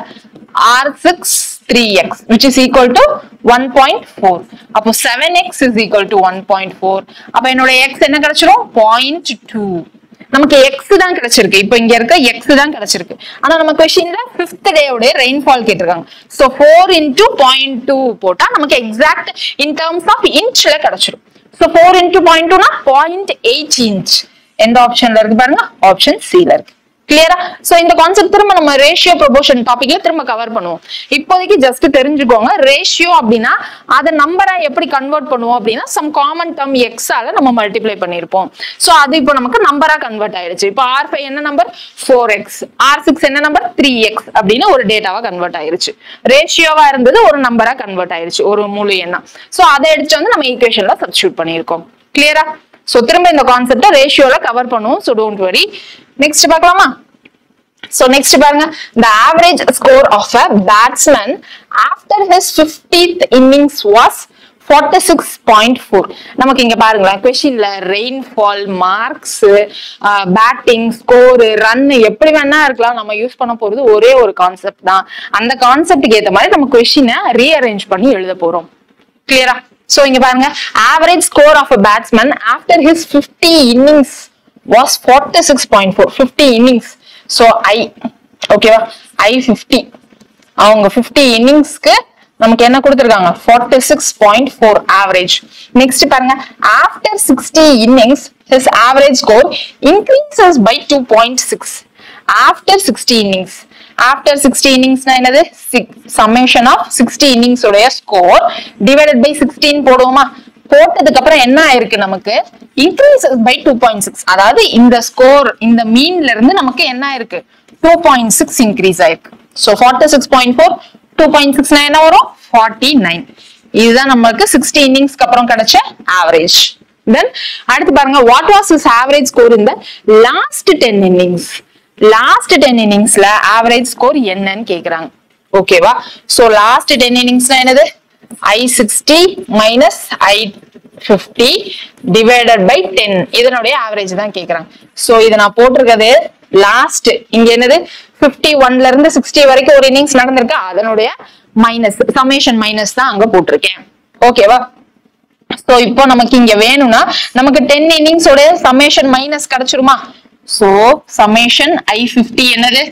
R6 3x which is equal to 1.4. அப்போ 7x is equal to 1.4. அப்ப என்னோட x என்ன கிடைச்சிரும், 0.2. நமக்கு x தான் கிடைச்சிருக்கு. இப்போ இங்க இருக்க x தான் கிடைச்சிருக்கு. ஆனா நம்ம क्वेश्चनல 5th டே உடைய ரெயின்ஃபால் கேட்டிருக்காங்க. சோ 4 into 0.2 போட்டா நமக்கு எக்ஸாக்ட் இன் டர்ம்ஸ் ஆஃப் இன்ச்ல கிடைச்சிரும். சோ 4 into 0.2 னா 0.8 inch. எந்த ஆப்ஷன்ல இருக்கு பாருங்க, ஆப்ஷன் C ல இருக்கு. கிளியரா? சோ இந்த கான்செப்ட் திரும்ப நம்ம ரேஷியோ ப்ரொபோர்ஷன் டாபிக்ல திரும்ப கவர் பண்ணுவோம். இப்போதைக்கு ஜஸ்ட் தெரிஞ்சுக்கோங்க, ரேஷியோ அப்படின்னா அதை நம்பரா எப்படி கன்வெர்ட் பண்ணுவோம் அப்படின்னா சம் காமன் டேர்ம் x ஆல நம்ம மல்டிப்ளை பண்ணிருப்போம். சோ அது இப்போ நமக்கு நம்பரா கன்வெர்ட் ஆயிடுச்சு. இப்போ R5 என்ன நம்பர், 4x, R6 என்ன நம்பர், 3x அப்படின்னு ஒரு டேட்டாவா கன்வெர்ட் ஆயிருச்சு. ரேஷியோவா இருந்தது ஒரு நம்பரா கன்வெர்ட் ஆயிருச்சு, ஒரு முழு எண்ணா. சோ அதை எடுத்து வந்து நம்ம ஈக்குவேஷன்ல சப்ஸ்டிட்யூட் பண்ணிருக்கோம். கிளியரா? சோ திரும்ப இந்த கான்செப்ட ரேஷியோல கவர் பண்ணுவோம். So don't worry. நெக்ஸ்ட் பார்க்கலாமா? So next பாருங்க, the average score of a batsman after his 50th innings was 46.4. நமக்கு இங்க பாருங்களேன், क्वेश्चनல rainfall, marks, batting, score, run எப்படி வேணா இருக்கலாம். நம்ம யூஸ் பண்ண போறது ஒரே ஒரு கான்செப்ட் தான். அந்த கான்செப்டுக்கு ஏத்த மாதிரி நம்ம क्वेश्चனை ரீஅரேஞ்ச் பண்ணி எழுத போறோம். கிளியரா? சோ இங்க பாருங்க, average score of a batsman after his 50 innings was 46.4. 50 innings. So ஓகேவா, I 50, அவங்க 50 இன்னிங்ஸ்க்கு நமக்கு என்ன கொடுத்திருக்காங்க, 46.4 ஆவரேஜ். நெக்ஸ்ட் பாருங்க, after 60 innings his average score increases by 2.6. after 60 innings, after 60 innings னா என்னது, summation of 60 innings உடைய ஸ்கோர் divided by 16 போடுவோமா. போட்டதுக்கு அப்புறம் என்ன ஆயிருக்கு, நமக்கு increases by 2.6. அதாவது இந்த ஸ்கோர், இந்த மீன்ல இருந்து நமக்கு என்ன ஆயிருக்கு, 2.6 இன்க்ரீஸ் ஆயிருக்கு. சோ 46.4 2.6 என்ன வரும், 49. இதுதான் நமக்கு 60 இன்னிங்ஸ்க்கு அப்புறம் கிடைச்ச ஆவரேஜ். தென் அடுத்து பாருங்க, what was his average score in the last 10 innings. Last 10 இன்னிங்ஸ்ல ஆவரேஜ் ஸ்கோர் என்னன்னு கேக்குறாங்க. ஓகேவா? சோ லாஸ்ட் 10 இன்னிங்ஸ்னா என்னது, I60 minus I50 divided by 10. இதனுடைய ஆவரேஜ் தான் கேக்குறாங்க. சோ இத நான் போட்டிருக்கிறது லாஸ்ட், இங்க என்னது 51ல இருந்து 60 வரைக்கும் ஒரு இன்னிங்ஸ் நடந்திருக்கு, அதனுடைய மைனஸ், சமேஷன் மைனஸ் தான் அங்க போட்டிருக்கேன். ஓகேவா? சோ இப்போ நமக்கு இங்க வேணும்னா நமக்கு 10 இன்னிங்ஸ் உடைய சமேஷன் மைனஸ் கிடைச்சிருமா. சோ சமேஷன் I50 என்னது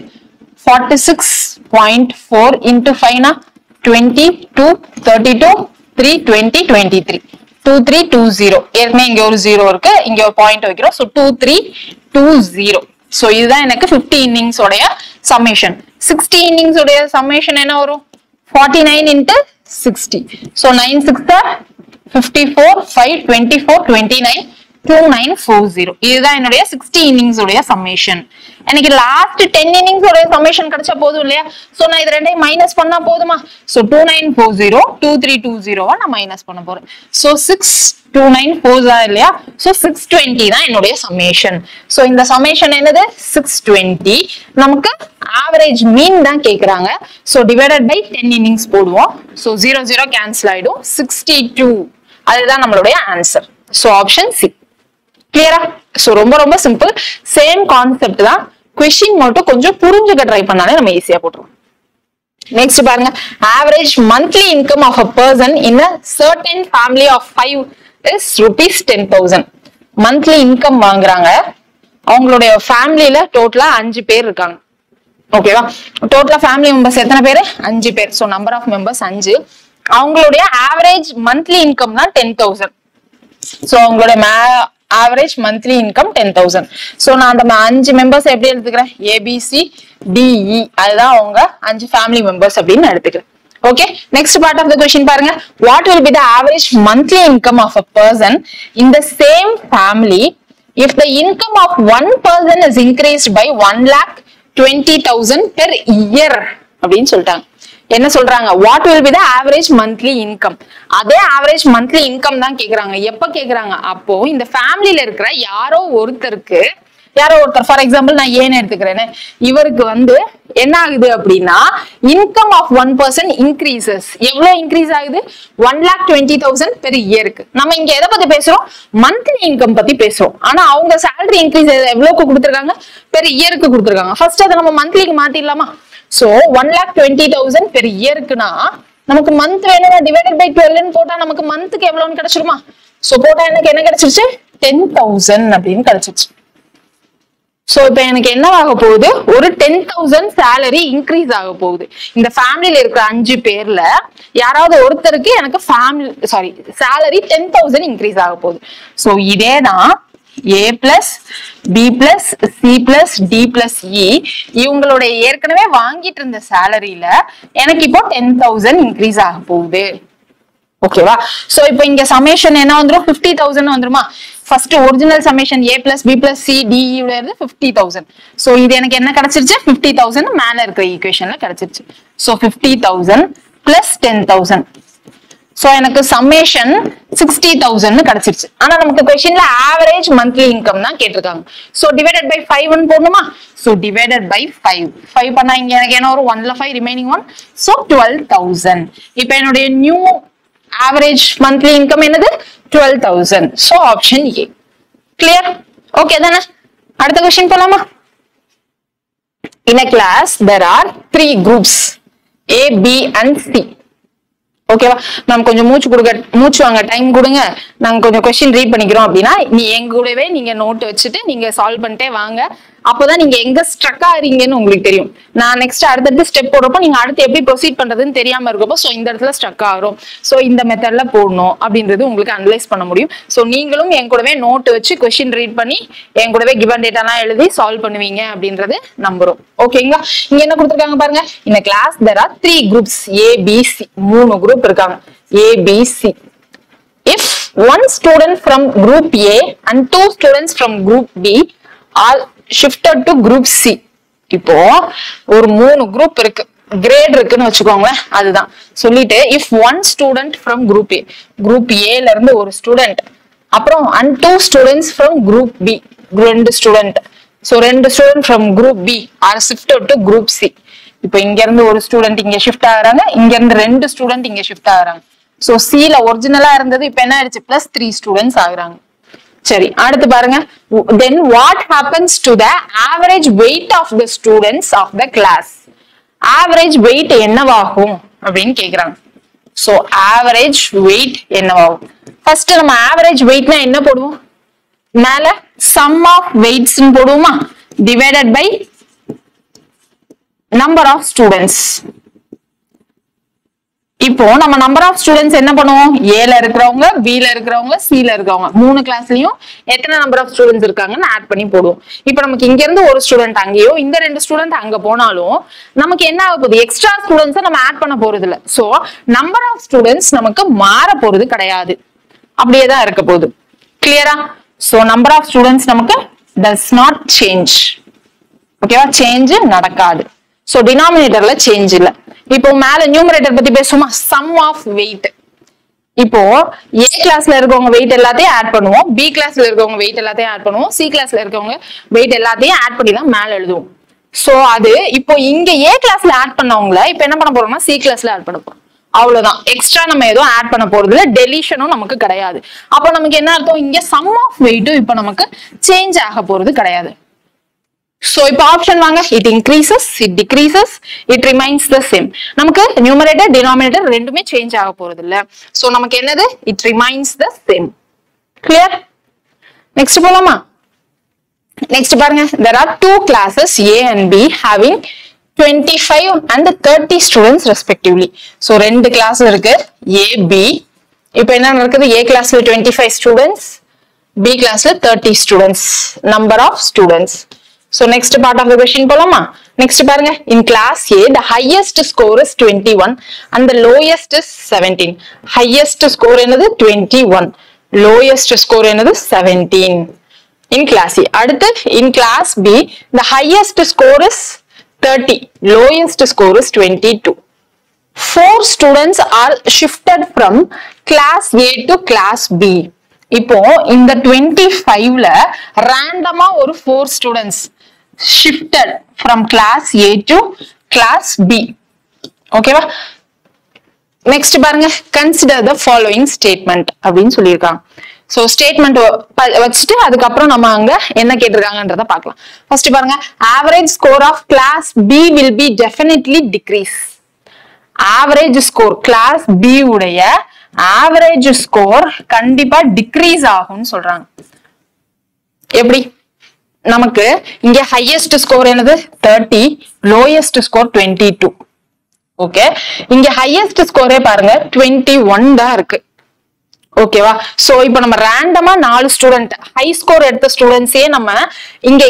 46.4 into 5 னா 20, 2, 32, 3, 20, 23, 2320. ஏற்கனவே இங்க ஒரு 0 இருக்கு, இங்க ஒரு பாயிண்ட் வைக்கிறோம். சோ 2320. சோ இதுதான் எனக்கு 50 இன்னிங்ஸ் உடைய சம்மேஷன். 60 இன்னிங்ஸ் உடைய சம்மேஷன் என்ன வரும், 49 into 60. சோ 9 6 54, 5 24, 29, 2940. இதுதான் என்னுடைய 60 இன்னிங்ஸ் உடைய சம்மேஷன். எனக்கு லாஸ்ட் 10 இன்னிங்ஸ் உடைய சம்மேஷன் கிடைச்சா போதும் இல்லையா. சோ நான் இது ரெண்டையும் மைனஸ் பண்ணா போதுமா. சோ 2940 2320 நான் மைனஸ் பண்ண போறேன். சோ 62940 இல்லையா. சோ 620 தான் என்னுடைய சம்மேஷன். சோ இந்த சம்மேஷன் என்னது 620. நமக்கு ஆவரேஜ் மீன் தான் கேக்குறாங்க. சோ டிவைடட் பை 10 இன்னிங்ஸ் போடுவோம். சோ 0 0 கேன்சல் ஆயிடும். 62 அதுதான் நம்மளுடைய ஆன்சர். So option C. கிளியரா? சோ ரொம்ப ரொம்ப சிம்பிள், சேம் கான்செப்ட் தான். கொஸ்டின் மட்டும் கொஞ்சம் புரிஞ்சுக்க ட்ரை பண்ணாலே நம்ம ஈஸியா போட்டுருவோம். நெக்ஸ்ட் பாருங்க, average monthly income of a person in a certain family of 5 is ₹10,000. Monthly income வாங்குறாங்க, அவங்களுடைய ஃபேமிலியில டோட்டலா 5 பேர் இருக்காங்க. ஓகேவா, டோட்டலா ஃபேமிலி மெம்பர்ஸ் எத்தனை பேரு? 5 பேர். So number of members 5. அவங்களுடைய ஆவரேஜ் மந்த்லி இன்கம் தான் 10,000. சோ அவங்களுடைய ஆவரேஜ் மந்த்லி இன்கம் 10,000. சோ நான் அந்த 5 மெம்பர்ஸ் எப்படி எடுத்துக்கிறேன்? ABCDE, அதுதான் அவங்க 5 ஃபேமிலி மெம்பர்ஸ் அப்படின்னு எடுத்துக்கிறேன். Okay, next part of the question பாருங்க. What will be the average monthly income of a person in the same family if the income of one person is increased by 1,20,000 per year? அப்படின்னு சொல்லிட்டாங்க. என்ன சொல்றாங்க? What will be the average monthly income? அதே average monthly income தான் கேக்குறாங்க. எப்ப கேக்குறாங்க? அப்போ இந்த ஃபேமிலில இருக்கிற யாரோ ஒருத்தருக்கு, ஃபார் எக்ஸாம்பிள் நான் ஏன்னு எடுத்துக்கிறேன்னு, இவருக்கு என்ன ஆகுது அப்படின்னா, இன்கம் ஆஃப் 1 person இன்க்ரீசஸ். எவ்வளவு இன்க்ரீஸ் ஆகுது? 1,20,000 பெர் இயருக்கு. நம்ம இங்க எதை பத்தி பேசுறோம்? மந்த்லி இன்கம் பத்தி பேசுறோம். ஆனா அவங்க சேலரி இன்க்ரீஸ் எவ்வளவுக்கு கொடுத்துருக்காங்க? பெர் இயருக்கு கொடுத்துருக்காங்க. ஃபர்ஸ்ட் அதை நம்ம மந்த்லிக்கு மாத்திடலாமா? சோ 1,20,000 பெர் இயருக்குனா நமக்கு மந்த் வேணும்னா டிவைடட் பை 12 போட்டா நமக்கு மந்த்துக்கு எவ்வளவுன்னு கிடைச்சிருமா? சோ போட்டா எனக்கு என்ன கிடைச்சிருச்சு? 10,000 அப்படின்னு கிடைச்சிருச்சு. சோ இப்ப எனக்கு என்ன ஆக போகுது? ஒரு 10,000 சேலரி இன்க்ரீஸ் ஆக போகுது. இந்த ஃபேமிலியில இருக்கிற 5 பேர்ல யாராவது ஒருத்தருக்கு எனக்கு சேலரி 10,000 இன்க்ரீஸ் ஆக போகுது. சோ இதேதான் A plus B plus C plus D plus E இவங்களுடைய ஏற்கனவே வாங்கிட்டு இருந்த சேலரியில எனக்கு இப்போ 10,000 இன்க்ரீஸ் ஆக போகுது. ஓகேவா? சோ இப்போ இங்க சமேஷன் என்ன வந்துரும்? 50,000 வந்துருமா? First original summation A plus B plus C D E உடைய 50,000. சோ இது எனக்கு என்ன கிடைச்சிருச்சு? 50,000 மேல இருக்கிற ஈக்குவேஷன்ல கிடைச்சிருச்சு. So 50,000 plus 10,000. சோ எனக்கு சம்மேஷன் 60,000 கிடைச்சிருச்சு. ஆனா நமக்கு क्वेश्चनல ஆவரேஜ் மந்த்லி இன்கம் தான் கேட்டிருக்காங்க. சோ டிவைடட் பை 5 ன்னு போடணுமா? சோ டிவைடட் பை 5 பண்ணா இங்க எனக்கு என்ன வரும்? 1ல 5 ரிமைனிங் 1. சோ 12,000. இப்போ என்னோட நியூ ஆவரேஜ் மந்த்லி இன்கம் என்னது? 12,000. So option A. Clear? Okay தானே? அடுத்த क्वेश्चन போலாமா? In a class there are 3 groups A, B and C. ஓகேவா? மேம் கொஞ்சம் மூச்சு வாங்க, டைம் கொடுங்க, நாங்க கொஞ்சம் கொஸ்டின் ரீட் பண்ணிக்கிறோம் அப்படின்னா நீ எங்க கூடவே நீங்க நோட் வச்சுட்டு நீங்க சால்வ் பண்ணிட்டே வாங்க. அப்போதான் நீங்க எங்க ஸ்ட்ரக் ஆறீங்கன்னு உங்களுக்கு தெரியும். நான் நெக்ஸ்ட் அடுத்தடுத்து ஸ்டெப் போடுறப்போ நீங்க அடுத்து எப்படி ப்ரொசீட் பண்றதுன்னு தெரியாம இருக்கப்போ சோ இந்த இடத்துல ஸ்ட்ரக் ஆகும், சோ இந்த மெத்தட்ல போடணும் அப்படின்றது உங்களுக்கு அனலைஸ் பண்ண முடியும். சோ நீங்களும் என் கூடவே நோட் வச்சு கொஸ்டின் ரீட் பண்ணி என் கூடவே கிவன் டேட்டாலாம் எழுதி சால்வ் பண்ணுவீங்க அப்படின்றது நம்புறோம். ஓகேங்களா? இங்க என்ன கொடுத்துருக்காங்க பாருங்க. இந்த class there are 3 groups A, B, C. 3 group இருக்காங்க. A, B, C. If one student from group A and 2 students from group B are shifted to group C. இப்போ ஒரு 3 குரூப் இருக்கு, கிரேட் இருக்குன்னு வச்சுக்கோங்களேன். அதுதான் சொல்லிட்டு if one student from group A, group A ல இருந்து ஒரு ஸ்டூடெண்ட், அப்புறம் and 2 students from group B, 2 student. So 2 student from group B are shifted to group C. இப்போ இங்க இருந்து ஒரு ஸ்டூடெண்ட் இங்க ஷிஃப்ட் ஆகுறாங்க, இங்க இருந்து 2 ஸ்டூடெண்ட் இங்க ஷிஃப்ட் ஆகுறாங்க. சோ C ல ஒரிஜினலா இருந்தது இப்ப என்ன ஆயிடுச்சு? பிளஸ் 3 ஸ்டூடெண்ட்ஸ் ஆகுறாங்க. சரி, அடுத்து பாருங்க. Then what happens to the average weight of the students of the class? Average weight என்னவாகும் அப்படின்னு கேக்குறாங்க. So average weight என்னவாகும்? ஃபர்ஸ்ட் நம்ம average weightனா என்ன போடுவோம்? மேல sum of weights ன்னு போடுவோமா? divided by number of students. இப்போ நம்ம நம்பர் ஆஃப் ஸ்டூடெண்ட்ஸ் என்ன பண்ணுவோம்? A ல இருக்கிறவங்க, B ல இருக்கிறவங்க, C ல இருக்கிறவங்க, 3 கிளாஸ்லயும் எத்தனை நம்பர் ஆஃப் ஸ்டூடெண்ட்ஸ் இருக்காங்கன்னு ஆட் பண்ணி போடுவோம். இப்போ நமக்கு இங்க இருந்து ஒரு ஸ்டூடெண்ட் அங்கேயோ இந்த 2 ஸ்டூடெண்ட் அங்க போனாலும் நமக்கு என்ன ஆக போகுது? எக்ஸ்ட்ரா ஸ்டூடெண்ட்ஸ் நம்ம ஆட் பண்ண போறது இல்ல. சோ நம்பர் ஆஃப் ஸ்டூடெண்ட்ஸ் நமக்கு மாற போறது கிடையாது, அப்படியேதான் இருக்க போகுது. கிளியரா? சோ நம்பர் ஆஃப் ஸ்டூடெண்ட்ஸ் நமக்கு does not change. ஓகேவா? சேஞ்ச் நடக்காது. சோ டினாமினேட்டர்ல சேஞ்ச் இல்ல. இப்போ மேல நியூமரேட்டர் பத்தி பேசுவோமா? Sum of weight. இப்போ A கிளாஸ்ல இருக்கவங்க வெயிட் எல்லாத்தையும் ஆட் பண்ணுவோம், B கிளாஸ்ல இருக்கவங்க வெயிட் எல்லாத்தையும் ஆட் பண்ணுவோம், C கிளாஸ்ல இருக்கவங்க வெயிட் எல்லாத்தையும் ஆட் பண்ணி தான் மேல எழுதுவோம். சோ அது இப்போ இங்க A கிளாஸ்ல ஆட் பண்ணவங்கள இப்போ என்ன பண்ண போறோம்னா C கிளாஸ்ல ஆட் பண்ண போறோம். அவ்வளவுதான். எக்ஸ்ட்ரா நம்ம எதுவும் ஆட் பண்ண போறது இல்ல, டெலிஷனும் நமக்கு கிடையாது. அப்போ நமக்கு என்ன அர்த்தம்? இங்க சம் ஆஃப் வெயிட்டும் இப்போ நமக்கு சேஞ்ச் ஆக போறது கிடையாது. So இப்போ ஆப்ஷன் வாங்க. It increases, it decreases, it remains the same. நமக்கு numerator denominator ரெண்டுமே சேஞ்ச் ஆக போறது இல்ல. So நமக்கு என்னது? It remains the same. Clear? Next போலாமா? Next பாருங்க. There are two classes A and B having 25 and 30 students respectively. So ரெண்டு கிளாஸ் இருக்கு A, B. இப்போ என்ன நடக்குது? A கிளாஸ்ல 25 students, B கிளாஸ்ல 30 students. Number of students. So next part of the question போலாமா? Next பாருங்க. In class A, the highest score is 21 and the lowest is 17. Highest score என்னது? 21. Lowest score என்னது? 17. In class A. அடுத்து in class B, the highest score is 30. Lowest score is 22. 4 students are shifted from class A to class B. இப்போ இந்த 25ல randomly ஒரு 4 students shifted from class A to class B. Okay வா? Next பாருங்க. Consider the following statement அப்படின்னு சொல்லியிருக்காங்க. So statement வச்சுட்டு அதுக்கப்புறம் நம்ம அங்க என்ன கேட்டிருக்காங்கன்றத பார்க்கலாம். ஃபர்ஸ்ட் பாருங்க. Average score of class B will be definitely decrease. Average score class B உடைய average score கண்டிப்பா டிக்ரீஸ் ஆகும்னு சொல்றாங்க. எப்படி? நமக்கு இங்க ஹையஸ்ட் ஸ்கோர் என்னது? 30, லோயஸ்ட் ஸ்கோர் 22. ஓகே, இங்க ஹையஸ்ட் ஸ்கோரே பாருங்க 21 தான் இருக்கு. ஓகேவா? சோ இப்போ நம்ம ரேண்டமா 4 ஸ்டூடெண்ட் ஹை ஸ்கோர் எடுத்த ஸ்டூடெண்ட்ஸே நம்ம இங்க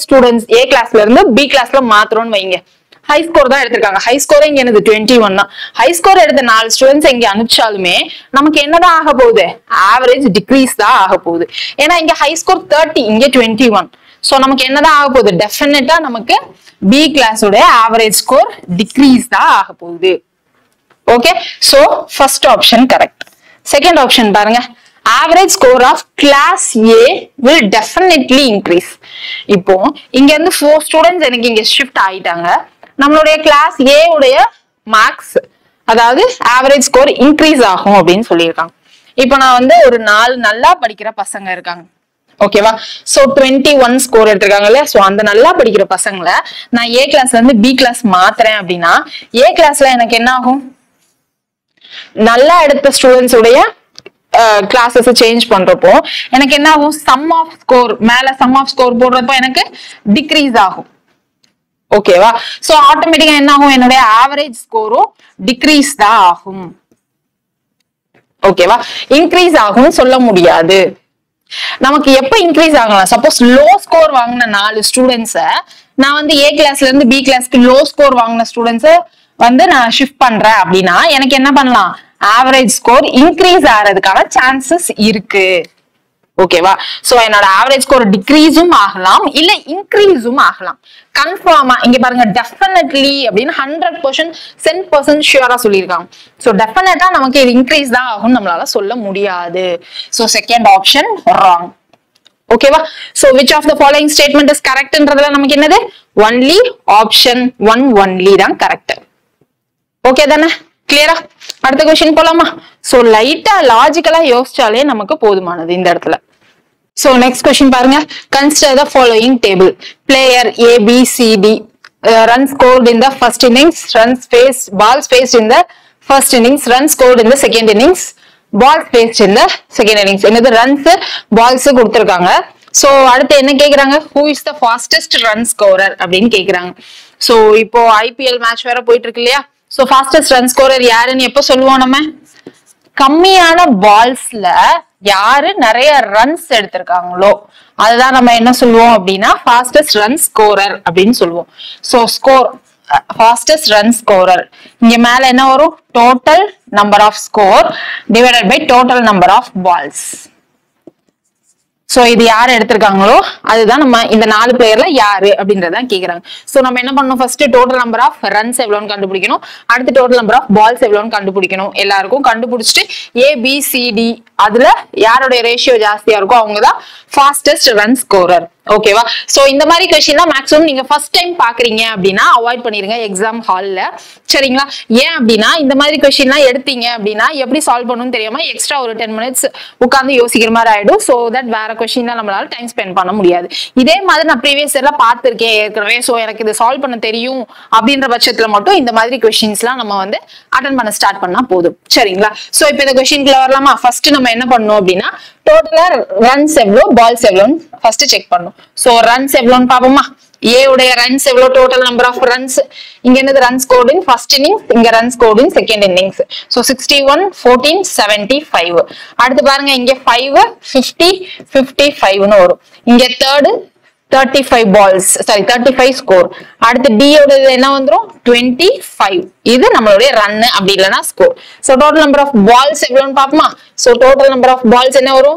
A கிளாஸ்ல இருந்து B கிளாஸ்ல மாத்துறோம்னு வைங்க. ஹை ஸ்கோர் தான் எடுத்திருக்காங்க. ஹை ஸ்கோர் இங்க என்னது? 21 தான். ஹை ஸ்கோர் எடுத்த 4 ஸ்டூடெண்ட்ஸ் இங்க அனுப்பிச்சாலுமே நமக்கு என்னதான் ஆக போகுது? ஆவரேஜ் டிக்ரீஸ் தான் ஆக போகுது. ஏன்னா இங்க ஹை ஸ்கோர் 30, இங்க 21. சோ நமக்கு என்னதான் ஆக போகுது? டெஃபினட்டா நமக்கு B கிளாஸ் உடைய ஆவரேஜ் ஸ்கோர் டிக்ரீஸ் தான் ஆக போகுது. Okay, so first option correct. Second option பாருங்க. Average score of class A will definitely increase. இப்போ இங்க இருந்து 4 ஸ்டூடெண்ட்ஸ் எனக்கு இங்க ஷிஃப்ட் ஆயிட்டாங்க. நம்மளுடைய கிளாஸ் A உடைய மார்க்ஸ் அதாவது ஆவரேஜ் ஸ்கோர் இன்க்ரீஸ் ஆகும் அப்படின்னு சொல்லியிருக்காங்க. இப்போ நான் வந்து ஒரு 4 நல்லா படிக்கிற பசங்க இருக்காங்க. ஓகேவா? சோ 21 ஸ்கோர் எடுத்திருக்காங்க இல்லையா? சோ அந்த நல்லா படிக்கிற பசங்களை நான் A கிளாஸ்ல இருந்து B கிளாஸ் மாத்துறேன் அப்படின்னா A கிளாஸ்ல எனக்கு என்ன ஆகும்? நல்லா எடுத்த ஸ்டூடெண்ட்ஸ் உடைய கிளாஸஸ் சேஞ்ச் பண்றப்போ எனக்கு என்ன ஆகும்? சம் ஆஃப் ஸ்கோர் மேல சம் ஆஃப் ஸ்கோர் போடுறப்போ எனக்கு டிக்ரீஸ் ஆகும். ஓகேவா? சோ ஆட்டோமேட்டிக்கா என்ன ஆகும்? என்னுடைய ஆவரேஜ் ஸ்கோரும் டிக்ரீஸ் தான் ஆகும். ஓகேவா? இன்க்ரீஸ் ஆகும் சொல்ல முடியாது. நமக்கு எப்ப இன்க்ரீஸ் ஆகலாம்? சப்போஸ் லோ ஸ்கோர் வாங்கின 4 ஸ்டூடெண்ட்ஸ நான் வந்து A கிளாஸ்ல இருந்து B கிளாஸ்க்கு லோ ஸ்கோர் வாங்கின ஸ்டூடெண்ட்ஸ வந்து நான் ஷிஃப்ட் பண்றேன் அப்படின்னா எனக்கு என்ன பண்ணலாம்? ஆவரேஜ் ஸ்கோர் இன்க்ரீஸ் ஆகிறதுக்கான சான்சஸ் இருக்கு. ஓகேவா? சோ என்னோட ஆவரேஜ் ஸ்கோர் டிக்ரீஸும் ஆகலாம் இல்ல இன்க்ரீஸும் ஆகலாம். கன்ஃபார்மா இங்க பாருங்க டெஃபினெட்லி அப்படின்னு 100% ஷியூரா சொல்லியிருக்காங்க. சோ டெஃபினட்டா நமக்கு இது இன்க்ரீஸ் தான் ஆகும் நம்மளால சொல்ல முடியாது. So second option wrong. ஓகேவா? So which of the following statement is correctன்றதுல நமக்கு என்னது? only option 1 only தான் கரெக்ட். ஓகே தானே? கிளியரா? அடுத்த क्वेश्चन போலாமா? சோ லைட்டா லாஜிக்கலா யோசிச்சாலே நமக்கு போதுமானது இந்த இடத்துல. சோ நெக்ஸ்ட் क्वेश्चन பாருங்க. Consider the following table. Player A, B, C, D runs scored in the first innings, balls faced in the first innings, runs scored in the second innings, balls faced in the second innings. என்னது? runs balls கொடுத்திருக்காங்க. சோ அடுத்து என்ன கேக்குறாங்க? who is the fastest run scorer அப்படின்னு கேக்குறாங்க. So இப்போ IPL match வேற போயிட்டு இருக்கு இல்லையா? சோ fastest run scorer யாருன்னு எப்ப சொல்லுவோம்? நம்ம கம்மியான பால்ஸ்ல யாரு நிறைய ரன்ஸ் எடுத்திருக்காங்களோ அதுதான் நம்ம என்ன சொல்லுவோம் அப்படின்னா fastest run scorer அப்படின்னு சொல்லுவோம். So score fastest run scorer இங்க மேல என்ன வரும்? total number of score divided by total number of balls. So இது யார் எடுத்திருக்காங்களோ அதுதான் நம்ம இந்த 4 பிளேயர்ல யாரு அப்படின்றதான் கேக்குறாங்க. சோ நம்ம என்ன பண்ணணும்? First total number of runs எவ்வளவுன்னு கண்டுபிடிக்கணும். அடுத்து டோட்டல் நம்பர் ஆஃப் பால்ஸ் எவ்வளவுன்னு கண்டுபிடிக்கணும். எல்லாருக்கும் கண்டுபிடிச்சிட்டு A, B, C, D அதுல யாரோட ரேஷியோ ஜாஸ்தியா இருக்கோ அவங்கதான் ஃபாஸ்டஸ்ட் ரன் ஸ்கோரர். ஓகேவா? சோ இந்த மாதிரி கொஸ்டின்லாம் மேக்ஸிமம் நீங்க ஃபர்ஸ்ட் டைம் பாக்குறீங்க அப்படின்னா அவாய்ட் பண்ணிருங்க எக்ஸாம் ஹால்ல. சரிங்களா? ஏன் அப்படின்னா இந்த மாதிரி கொஸ்டின்லாம் எடுத்தீங்க அப்படின்னா எப்படி சால்வ் பண்ணணும்னு தெரியாம எக்ஸ்ட்ரா ஒரு 10 மினிட்ஸ் உட்கார்ந்து யோசிக்கிற மாதிரி ஆயிடும். சோ தட் வேற கொஸ்டின்லாம் நம்மளால டைம் ஸ்பெண்ட் பண்ண முடியாது. இதே மாதிரி நான் ப்ரீவியஸ் இயர்ல பார்த்திருக்கேன் ஏற்கனவே. சோ எனக்கு இது சால்வ் பண்ண தெரியும் அப்படின்ற பட்சத்துல மட்டும் இந்த மாதிரி கொஸ்டின்ஸ்லாம் நம்ம வந்து அட்டெண்ட் பண்ண ஸ்டார்ட் பண்ணா போதும். சரிங்களா? சோ இப்போ இந்த கொஸ்டின்குள்ள வரலாமா? ஃபர்ஸ்ட் நம்ம என்ன பண்ணணும் அப்படின்னா டோட்டலா ரன்ஸ் எவ்வளோ பால்ஸ் எவ்வளோன்னு ஃபர்ஸ்ட் செக் பண்ணணும். சோ ரன்ஸ் எவ்வளோன்னு பாப்போமா? ஏ உடைய ரன்ஸ் எவ்வளோ, டோட்டல் நம்பர் ஆஃப் ரன்ஸ். இங்க என்னது run scored in first innings, இங்க run scored in second innings. So 61 14 75. அடுத்து பாருங்க இங்க 5 50 55ன்னு வரும். இங்க தேர்ட் 35 balls, sorry 35 score. அடுத்து D ஓட என்ன வந்துரும் 25. இது நம்மளுடைய ரன் அப்படி இல்லனா score. So total number of balls எவ்வளவுன்னு பாப்போமா? So total number of balls என்ன வரும்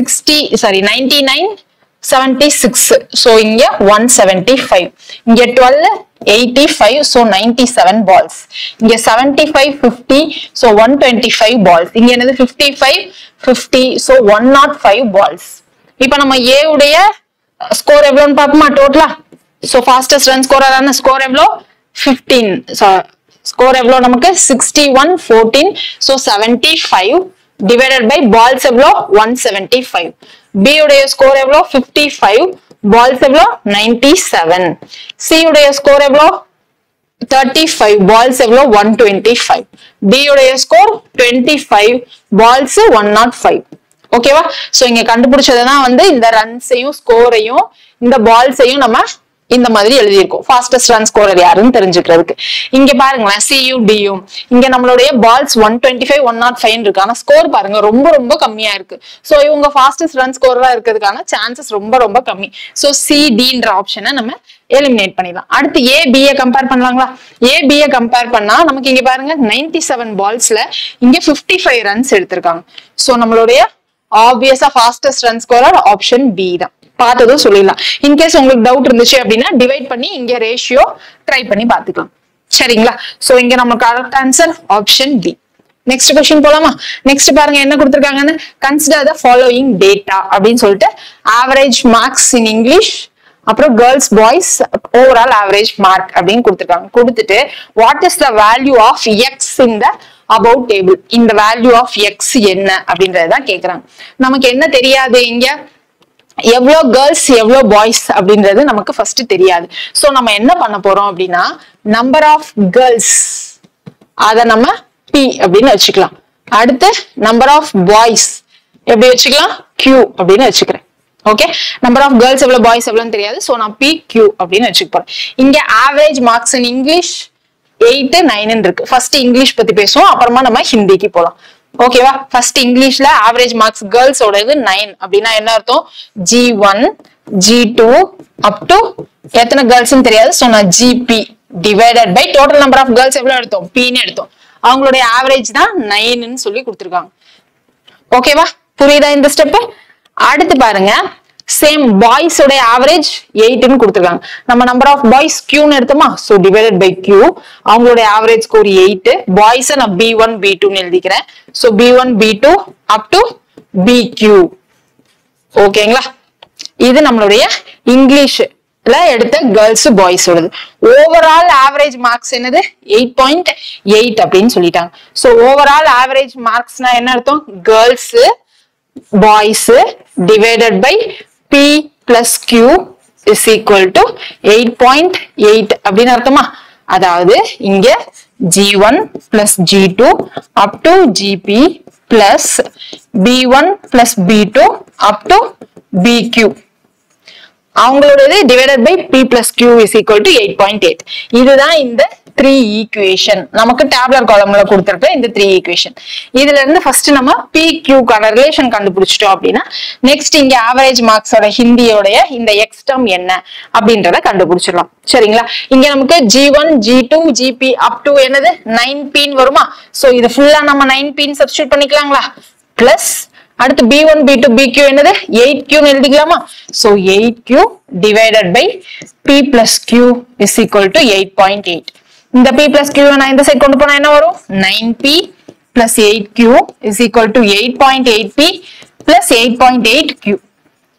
99 76. சோ இங்க 175. இங்க 12 85. So 97 balls. இங்க 75 50. So 125 balls. இங்க என்னது 55 50. So 105 balls. இப்போ நம்ம A உடைய ஸ்கோர் எவ்வளவுன்னு பாப்போமா டோட்டலா? சோ ஃபாஸ்டஸ்ட் ரன் ஸ்கோரரான ஸ்கோர் எவ்வளோ 15. ஸ்கோர் எவ்வளோ நமக்கு 61 14. சோ 75 டிவைடட் பை பால்ஸ் எவ்வளோ 175. B உடைய ஸ்கோர் எவ்வளோ 55, பால்ஸ் எவ்வளோ 97. C உடைய ஸ்கோர் எவ்வளோ 35, பால்ஸ் எவ்வளோ 125. D உடைய ஸ்கோர் 25, பால்ஸ் 105. ஓகேவா? சோ இங்க கண்டுபிடிச்சதுதான் வந்து இந்த ரன்ஸையும் ஸ்கோரையும் இந்த பால்ஸையும் நம்ம இந்த மாதிரி எழுதியிருக்கோம். ஃபாஸ்டஸ்ட் ரன் ஸ்கோரர் யாருன்னு தெரிஞ்சுக்கிறதுக்கு. இங்க பாருங்களேன் சியும் டியும். இங்க நம்மளுடைய பால்ஸ் 125 105 இருக்கு. ஆனா ஸ்கோர் பாருங்க ரொம்ப ரொம்ப கம்மியா இருக்கு. சோ இவங்க ஃபாஸ்டஸ்ட் ரன் ஸ்கோரரா இருக்கிறதுக்கான சான்சஸ் ரொம்ப ரொம்ப கம்மி. சோ சி டின்ற ஆப்ஷனை நம்ம எலிமினேட் பண்ணிடலாம். அடுத்து ஏ பி கம்பேர் பண்ணலாங்களா? ஏ பி கம்பேர் பண்ணா நமக்கு இங்க பாருங்க 97 பால்ஸ்ல இங்க 55 ரன்ஸ் எடுத்திருக்காங்க. சோ நம்மளுடைய ஆப்வியஸா fastest run scorer option B தான். பார்த்ததும் சொல்லிடலாம். இன்கேஸ் உங்களுக்கு டவுட் இருந்துச்சு அப்படின்னா டிவைட் பண்ணி இங்க ரேஷியோ ட்ரை பண்ணி பார்த்துக்கலாம். சரிங்களா? சோ இங்க நம்ம correct answer option B. Next question போலாமா? நெக்ஸ்ட் பாருங்க என்ன கொடுத்திருக்காங்கன்னு. கன்சிடர் த ஃபாலோயிங் டேட்டா அப்படின்னு சொல்லிட்டு ஆவரேஜ் மார்க்ஸ் இன் இங்கிலீஷ், அப்புறம் girls boys overall average mark அப்படின்னு கொடுத்திருக்காங்க. கொடுத்துட்டு what is the value of X in the above table. இந்த வேல்யூ ஆஃப் எக்ஸ் என்ன அப்படின்றதான் கேக்குறாங்க. நமக்கு என்ன தெரியாது இங்க எவ்வளோ கேர்ள்ஸ் எவ்வளோ பாய்ஸ் அப்படின்றது நமக்கு ஃபர்ஸ்ட் தெரியாது. சோ நம்ம என்ன பண்ண போறோம் அப்படின்னா நம்பர் ஆஃப் கேர்ள்ஸ் அத நம்ம P அப்படின்னு வச்சுக்கலாம். அடுத்து நம்பர் ஆஃப் பாய்ஸ் எப்படி வச்சுக்கலாம் Q அப்படின்னு வச்சுக்கிறேன். ஓகே, நம்பர் ஆஃப் கேர்ள்ஸ் எவ்வளவு பாய்ஸ் எவ்வளவுன்னு தெரியாது. சோ நான் PQ அப்படின்னு வச்சுக்க போறேன். இங்க ஆவரேஜ் மார்க்ஸ் இன் இங்கிலீஷ் 8 9 இருக்கு. ஃபர்ஸ்ட் இங்கிலீஷ் பத்தி பேசுவோம், அப்புறமா நம்ம ஹிந்திக்கு போலாம். ஓகேவா? ஃபர்ஸ்ட் இங்கிலீஷ்ல ஆவரேஜ் மார்க்ஸ் கேர்ள்ஸோட இது 9 அப்படின்னா என்ன அர்த்தம்? G1 G2 அப் டு எத்தனை கேர்ள்ஸ்னு தெரியாது. சோ நான் GP divided by total number of girls எவ்வளவு எடுத்தோம் Pன்னு எடுத்தோம். அவங்களுடைய ஆவரேஜ் தான் 9ன்னு சொல்லி கொடுத்திருக்காங்க. ஓகேவா? புரியுதா இந்த ஸ்டெப்? அடுத்து பாருங்க சேம் பாய்ஸ் உடைய ஆவரேஜ் 8ன்னு கொடுத்திருக்காங்க. நம்ம நம்பர் ஆஃப் பாய்ஸ் Qன்னு எடுத்தோமா? So divided by Q. அவங்களுடைய ஆவரேஜ் ஸ்கோர் 8. பாய்ஸ் நான் B1 B2ன்னு எழுதிக்கிறேன். So B1 B2 up to BQ. ஓகேங்களா? இது நம்மளுடைய இங்கிலீஷ்ல எடுத்த கேர்ள்ஸ் பாய்ஸ் ஓடது. ஓவரால் ஆவரேஜ் மார்க்ஸ் என்னது 8.8 அப்படின்னு சொல்லிட்டாங்க. சோ ஓவரால் ஆவரேஜ் மார்க்ஸ்னா என்ன அர்த்தம்? Girls boys divided by P plus Q is equal to 8.8 அப்படின்னு அர்த்தமா? அதாவது இங்க G1 plus G2 up to GP plus B1 plus B2 up to BQ. அவங்களோட divided by P plus Q is equal to 8.8. இதுதான் இந்த 3 equation நமக்கு tabular காலம்ல கொடுத்திருக்க இந்த 3 ஈக்குவேஷன். இதுல இருந்து ஃபர்ஸ்ட் நம்ம PQ கான ரிலேஷன் கண்டுபிடிச்சிட்டோம் அப்படின்னா நெக்ஸ்ட் இங்க ஆவரேஜ் மார்க்ஸோட ஹிந்தியோட இந்த எக்ஸ் டேர்ம் என்ன அப்படின்றத கண்டுபிடிச்சிடலாம். சரிங்களா? இங்க நமக்கு G1 G2 GP up to என்னது 9P வருமா? சோ இது ஃபுல்லா நம்ம 9P சப்ஸ்டிட்யூட் பண்ணிக்கலாங்களா? பிளஸ் அடுத்து B1 B2 BQ என்னது 8Q எழுதிக்கலாமா? So 8Q divided by P plus Q is equal to 8.8. இந்த P plus Q நான் இந்த சைடு கொண்டு போனா என்ன வரும்? 9P plus 8Q is equal to 8.8P plus 8.8Q.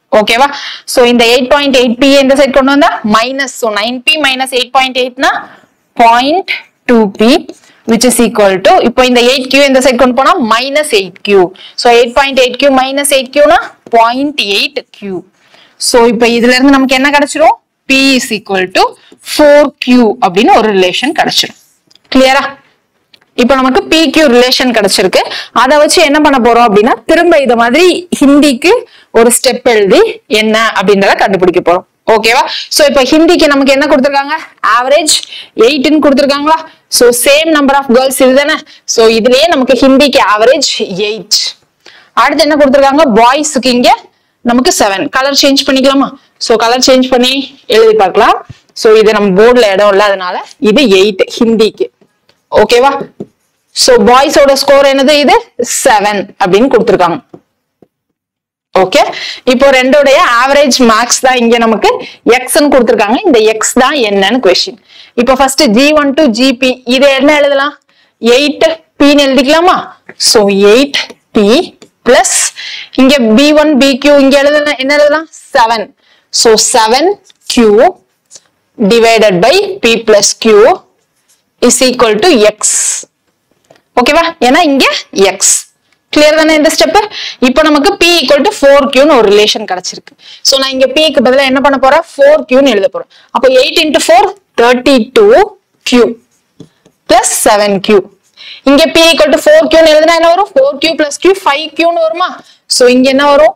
ஓகேவா? சோ இந்த 8.8p இந்த சைடு கொண்டு வந்தா மைனஸ், சோ 9p minus 8.8 னா 0.2p which is equal to, இப்போ இந்த 8q இந்த சைடு கொண்டு போனா minus 8q. So 8.8q minus 8q னா 0.8q. சோ இப்போ இதுல இருந்து நமக்கு என்ன கிடைச்சிரும்? p is equal to 4q அப்படின்னு ஒரு ரிலேஷன் கிடைச்சிரும். கிளியரா? இப்போ நமக்கு PQ ரிலேஷன் கிடைச்சிருக்கு. அதை வச்சு என்ன பண்ண போறோம் அப்படின்னா, திரும்ப இத மாதிரி ஹிந்திக்கு ஒரு ஸ்டெப் எழுதி என்ன அப்படின்றத கண்டுபிடிக்க போறோம். ஓகேவா? சோ இப்போ ஹிந்திக்கு நமக்கு என்ன கொடுத்திருக்காங்க? ஆவரேஜ் 8ன்னு கொடுத்திருக்காங்களா? So same number of girls இதுதானே. சோ இதுலயே நமக்கு ஹிந்திக்கு ஆவரேஜ் 8. அடுத்து என்ன கொடுத்திருக்காங்க? பாய்ஸ்க்கு இங்க நமக்கு 7. கலர் சேஞ்ச் பண்ணிக்கலாமா? சோ கலர் சேஞ்ச் பண்ணி எழுதி பார்க்கலாம். சோ இது நம்ம போர்டுல இடம் இல்ல, அதனால இது 8 ஹிந்திக்கு. ஓகேவா? சோ பாய்ஸோட ஸ்கோர் என்னது? இது 7 அப்படின்னு கொடுத்திருக்காங்க. ஓகே, இப்போ ரெண்டோடைய ஆவரேஜ் மார்க்ஸ் தான் இங்க நமக்கு எக்ஸ்ன்னு கொடுத்திருக்காங்க. இந்த எக்ஸ் தான் என்னன்னு கொஸ்டின். இப்போ ஃபர்ஸ்ட் G1 to GP இது என்ன எழுதலாம்? 8p ன்னு எழுதிக்கலாமா? சோ 8p பிளஸ் இங்க B1 BQ இங்க எழுதலாம், என்ன எழுதலாம்? 7. So 7q divided by p plus q is equal to x. ஓகேவா? ஏன்னா இங்க x. கிளியர் தானே இந்த ஸ்டெப்? இப்போ நமக்கு p equal to 4q ன்னு ஒரு ரிலேஷன் கிடைச்சிருக்கு. சோ நான் இங்க p க்கு பதிலா என்ன பண்ண போறேன்? 4q ன்னு எழுத போறேன். அப்போ 8 into 4 32q plus 7q. இங்க p equal to 4q ன்னு எழுதுனா என்ன வரும்? 4q plus q 5q ன்னு வருமா? சோ இங்க என்ன வரும்?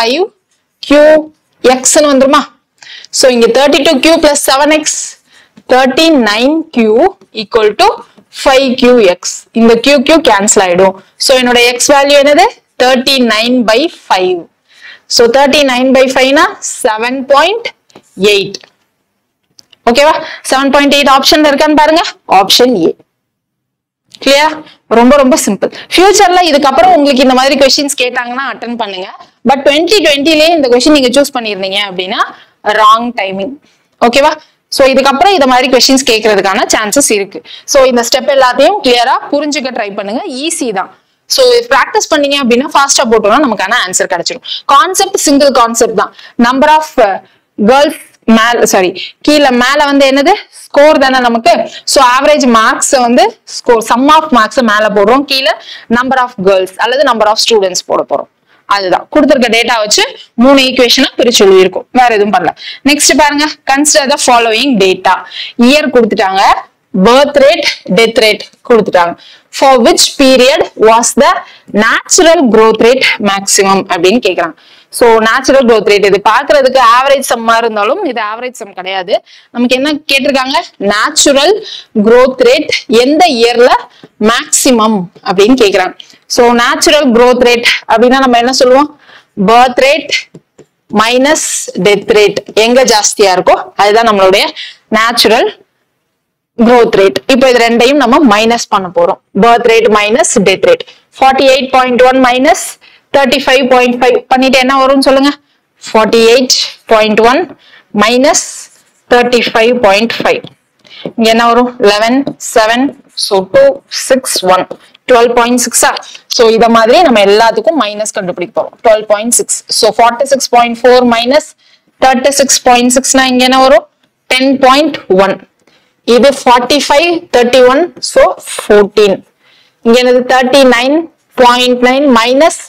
5qx ன்னு வந்துருமா? சோ இங்க 32q plus 7x 39q equal to 5qx. இந்த q cancel ஆயிடும். சோ என்னோட x வேல்யூ என்னது? 39/5. சோ 39/5 னா 7.8. ஓகேவா? 7.8 ஆப்ஷன்ல இருக்கான்னு பாருங்க. Option A. கிளியர்? ரொம்ப ரொம்ப சிம்பிள். ஃபியூச்சர்ல இதுக்கப்புறம் உங்களுக்கு இந்த மாதிரி क्वेश्चंस கேட்டாங்கன்னா அட்டெண்ட் பண்ணுங்க. பட் 2020லே இந்த क्वेश्चन நீங்க சூஸ் பண்ணிருந்தீங்க அப்படின்னா ராங் டைமிங். ஓகேவா? சோ இதுக்கப்புறம் இந்த மாதிரி क्वेश्चंस கேட்கறதுக்கான சான்சஸ் இருக்கு. சோ இந்த ஸ்டெப் எல்லாத்தையும் கிளியரா புரிஞ்சுக்க ட்ரை பண்ணுங்க. ஈஸி தான். சோ பிராக்டிஸ் பண்ணீங்க அப்படின்னா ஃபாஸ்டா போட்டோம்னா நமக்கான ஆன்சர் கிடைச்சிடும். கான்செப்ட் சிங்கிள் கான்செப்ட் தான். நம்பர் ஆஃப் கேர்ள்ஸ் கீழ மேல வந்து என்னது? ஸ்கோர் தானே நமக்கு. சோ ஆவரேஜ் மார்க்ஸ் வந்து ஸ்கோர், சம் ஆஃப் மார்க்ஸ் மேல போடுறோம், கீழே நம்பர் ஆஃப் கேர்ள்ஸ் அல்லது நம்பர் ஆஃப் ஸ்டூடெண்ட்ஸ் போட போறோம். அதுதான் கொடுத்திருக்க டேட்டா வச்சு 3 ஈக்குவேஷனை பிரிச்சு எழுதியிருக்கும். வேற எதுவும் பண்ணல. நெக்ஸ்ட் பாருங்க, consider the following data. Year கொடுத்துட்டாங்க, பர்த் ரேட், டெத் ரேட் கொடுத்துட்டாங்க. For which period was the natural growth rate maximum அப்படின்னு கேக்குறாங்க. சோ நேச்சுரல் growth rate இது பாக்குறதுக்கு ஆவரேஜ் சம்மா இருந்தாலும் இது ஆவரேஜ் சம் கிடையாது. நமக்கு என்ன கேட்டிருக்காங்க? நேச்சுரல் growth rate எந்த இயர்ல மேக்சிமம் அப்படின்னு கேக்குறாங்க. சோ நேச்சுரல் growth rate அப்படின்னா நம்ம என்ன சொல்லுவோம்? Birth rate minus death rate எங்க ஜாஸ்தியா இருக்கோ அதுதான் நம்மளுடைய நேச்சுரல் growth rate. இப்போ இது ரெண்டையும் நம்ம மைனஸ் பண்ண போறோம். Birth rate minus death rate. 48.1 minus 35.5 பண்ணிட்டு என்ன வரும்னு சொல்லுங்க? 48.1 மைனஸ் 35.5. இங்க என்ன வரும்? 11 7 so 2 6 1 12.6. சோ இத மாதிரி நம்ம எல்லாத்துக்கும் மைனஸ் கண்டுபிடிக்க போறோம். 12.6. சோ 46.4 மைனஸ் 36.6 னா இங்க என்ன வரும்? 10.1. இது 45 31 so 14. இங்க என்னது? 39.9 minus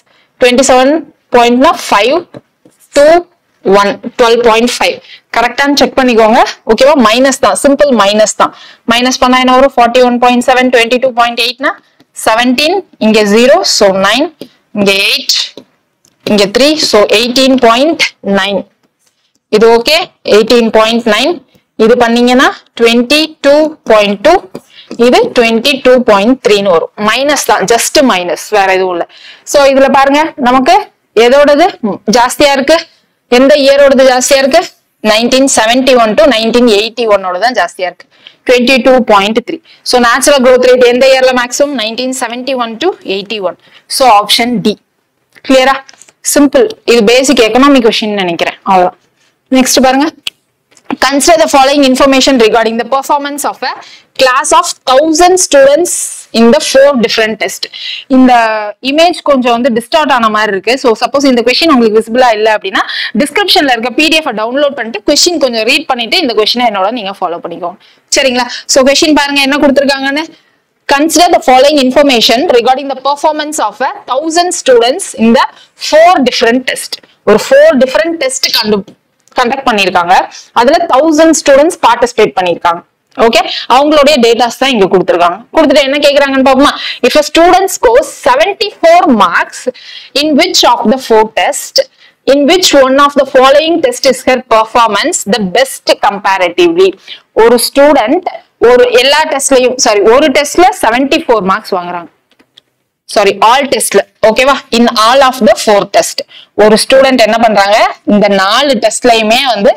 27.5 to 1 12.5. கரெக்டான்னு செக் பண்ணிக்கோங்க. ஓகேவா? மைனஸ் தான், சிம்பிள் மைனஸ் தான். மைனஸ் பண்ணா என்ன வரும்? 41.7 22.8 னா 17. இங்க 0 so 9. இங்க 8 இங்க 3 so 18.9. இது ஓகே. 18.9 இது பண்ணீங்கன்னா 22.2, இது 22.3 வரும். மைனஸ் தான், ஜஸ்ட் மைனஸ், வேற எதுவும் இல்ல. சோ இதுல பாருங்க, நமக்கு எதோடது ஜாஸ்தியா இருக்கு? எந்த இயரோடது ஜாஸ்தியா இருக்கு? 1971 to 1981 தான் ஜாஸ்தியா இருக்கு. 22.3. சோ நேச்சுரல் growth rate எந்த இயர்ல maximum? 1971 to 81. So option D. கிளியரா? சிம்பிள். இது பேசிக் எக்கனாமிக் क्वेश्चन நினைக்கிறேன். அவ்வளவுதான். நெக்ஸ்ட் பாருங்க, consider the following information regarding the performance of a class of 1000 students in the 4 different test. இந்த இமேஜ் கொஞ்சம் வந்து டிஸ்டார்ட் ஆன மாதிரி இருக்கு. ஸோ சப்போஸ் இந்த கொஸ்டின் உங்களுக்கு விசிபிளா இல்லை அப்படின்னா டிஸ்கிரிப்ஷன்ல இருக்க பிடிஎஃப் டவுன்லோட் பண்ணிட்டு கொஸ்டின் கொஞ்சம் ரீட் பண்ணிட்டு இந்த கொஸ்டினை என்னோட நீங்க ஃபாலோ பண்ணிக்கோங்க. சரிங்களா? ஸோ கொஸ்டின் பாருங்க என்ன கொடுத்துருக்காங்கன்னு. Consider the following information regarding the performance of 1000 students in the 4 different tests. ஒரு 4 different test conduct பண்ணிருக்காங்க. அதுல 1000 students participate பண்ணிருக்காங்க. ஓகே, அவங்களுடைய டேட்டாஸ் தான் இங்க கொடுத்திருக்காங்க. கொடுத்துட்டு என்ன கேக்குறாங்கன்னு பாப்போமா. If a student scores 74 marks in which of the 4 tests, in which one of the following test is her performance the best comparatively. ஒரு ஸ்டூடெண்ட் ஒரு எல்லா டெஸ்ட்லயும் ஒரு டெஸ்ட்ல 74 மார்க்ஸ் வாங்குறாங்க. ஆல் டெஸ்ட்ல. ஓகேவா? In all of the 4 test ஒரு student என்ன பண்றாங்க, இந்த 4 டெஸ்ட்லயுமே வந்து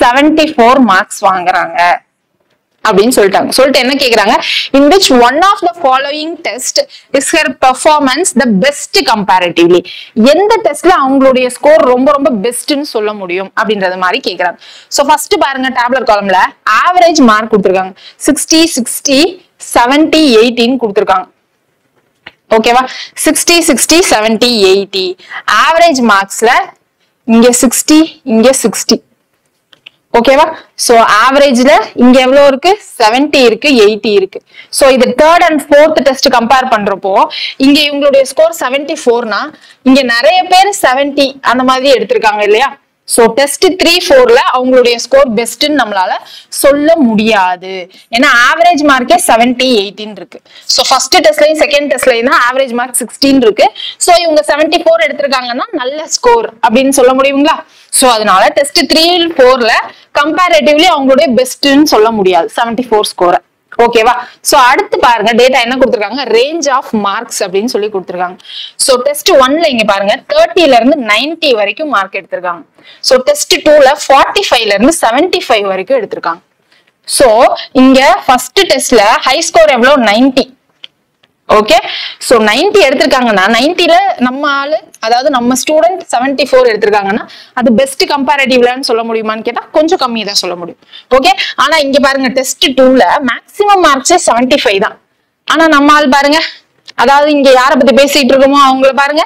74 மார்க்ஸ் வாங்குறாங்க அப்படின்னு சொல்லிட்டு என்ன கேக்குறாங்க, in which one of the following test is her performance the best comparatively. எந்த டெஸ்ட்ல அவங்களுடைய ஸ்கோர் ரொம்ப ரொம்ப பெஸ்ட்னு சொல்ல முடியும் அப்படின்றது மாதிரி கேக்குறாங்க. சோ ஃபர்ஸ்ட் பாருங்க, டேபுலர் காலம்ல ஆவரேஜ் மார்க் கொடுத்திருக்காங்க. 60 60 70 80 கொடுத்திருக்காங்க. ஓகேவா? 60 60 70 80 ஆவரேஜ் மார்க்ஸ்ல இங்க 60 இங்க 60. ஓகேவா? சோ ஆவரேஜ்ல இங்க எவ்வளவு இருக்கு, 70 இருக்கு, 80 இருக்கு. சோ இது third and fourth test compare பண்றப்போ இங்க இவங்களுடைய ஸ்கோர் 74னா இங்க நிறைய பேர் 70 அந்த மாதிரி எடுத்திருக்காங்க இல்லையா? சோ டெஸ்ட் 3 4ல அவங்களுடைய ஸ்கோர் பெஸ்ட்னு நம்மளால சொல்ல முடியாது. ஏன்னா ஆவரேஜ் மார்க்கே 70 18 இருக்கு. சோ ஃபர்ஸ்ட் டெஸ்ட்லயும் செகண்ட் டெஸ்ட்லயும் தான் ஆவரேஜ் மார்க் 16 இருக்கு. சோ இவங்க 74 எடுத்திருக்காங்கன்னா நல்ல ஸ்கோர் அப்படின்னு சொல்ல முடியுங்களா? சோ அதனால டெஸ்ட் 3 4ல கம்பேரிட்டிவ்லி அவங்களுடைய பெஸ்ட்னு சொல்ல முடியாது 74 ஸ்கோரை. ஓகேவா? சோ அடுத்து பாருங்க, டேட்டா என்ன கொடுத்திருக்காங்க, ரேஞ்ச் ஆஃப் மார்க்ஸ் அப்படின்னு சொல்லி கொடுத்திருக்காங்க. சோ டெஸ்ட் 1ல இங்க பாருங்க 30ல இருந்து 90 வரைக்கும் மார்க் எடுத்திருக்காங்க. சோ டெஸ்ட் 2ல 45ல இருந்து 75 வரைக்கும் எடுத்திருக்காங்க. சோ இங்க ஃபர்ஸ்ட் டெஸ்ட்ல ஹை ஸ்கோர் எவ்வளவு, 90. ஓகே, சோ 90 எடுத்திருக்காங்கன்னா 90ல நம்ம ஆளு, அதாவது நம்ம ஸ்டூடெண்ட் 74 எடுத்திருக்காங்கன்னா அது பெஸ்ட் கம்பேரிட்டிவ்லன்னு சொல்ல முடியுமான்னு கேட்டா கொஞ்சம் கம்மி தான் சொல்ல முடியும். ஓகே, ஆனா இங்க பாருங்க டெஸ்ட் 2ல மேக்ஸிமம் மார்க்ஸே 75 தான். ஆனா நம்ம ஆள் பாருங்க, அதாவது இங்க யாரை பத்தி பேசிட்டு இருக்கோமோ அவங்கள பாருங்க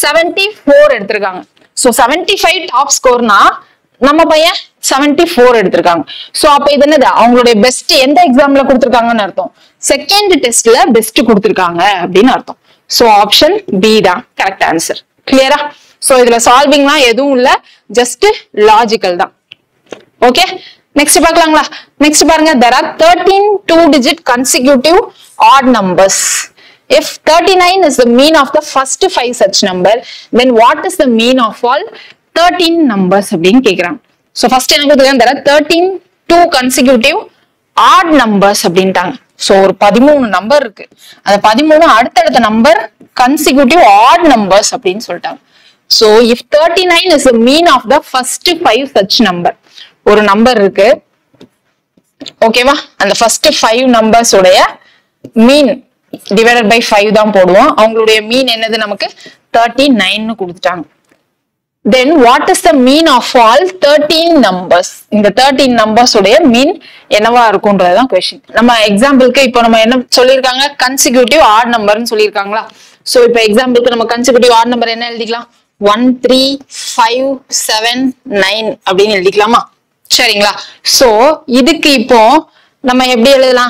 74 எடுத்திருக்காங்க. சோ 75 டாப் ஸ்கோர்னா நம்ம பையன் 74 எடுத்திருக்காங்க. சோ அப்ப இது என்னது, அவங்களுடைய பெஸ்ட் எந்த எக்ஸாம்ல கொடுத்திருக்காங்கன்னு அர்த்தம், செகண்ட் டெஸ்ட்ல பெஸ்ட் கொடுத்திருக்காங்க அப்படின்னு அர்த்தம். சோ ஆப்ஷன் பி தான் கரெக்ட் ஆன்சர். கிளியரா? சோ இதுல சால்விங்லாம் எதுவும் இல்ல, ஜஸ்ட் லாஜிக்கல் தான். ஓகே, நெக்ஸ்ட் பார்க்கலாங்களா? நெக்ஸ்ட் பாருங்க, there are 13 2-digit consecutive odd numbers. If 39 is the mean of the first 5 such number, then what is the mean of all 13 numbers அப்படின்னு கேக்குறாங்க. சோ ஃபர்ஸ்ட் என்ன கொடுத்திருக்காங்க, there are 13 2 consecutive odd numbers அப்படின்ட்டாங்க. So ஒரு 13 number இருக்கு, அந்த 13 அடுத்தடுத்த number consecutive odd numbers அப்படின்னு சொல்லிட்டாங்க. So if 39 is the mean of the first 5 such number, ஒரு நம்பர் இருக்கு. ஓகேவா? அந்த ஃபர்ஸ்ட் 5 நம்பர்ஸ் உடைய மீன் டிவைடட் பை 5 தான் போடுவோம். அவங்களுடைய மீன் என்னது, நமக்கு 39 கொடுத்துட்டாங்க. Then what is the mean of all 13 numbers? இந்த 13 numbers உடைய மீன் என்னவா இருக்கும்ன்றதுதான் क्वेश्चन. நம்ம எக்ஸாம்பிளுக்கு இப்போ நம்ம என்ன சொல்லிருக்காங்க, consecutive odd numberன்னு சொல்லிருக்காங்களா? சோ இப்போ எக்ஸாம்பிளுக்கு நம்ம consecutive odd number என்ன எழுதிக்கலாம், 1 3 5 7 9 அப்படின்னு எழுதிக்கலாமா? சரிங்களா? சோ இதுக்கு இப்போ நம்ம எப்படி எழுதலாம்,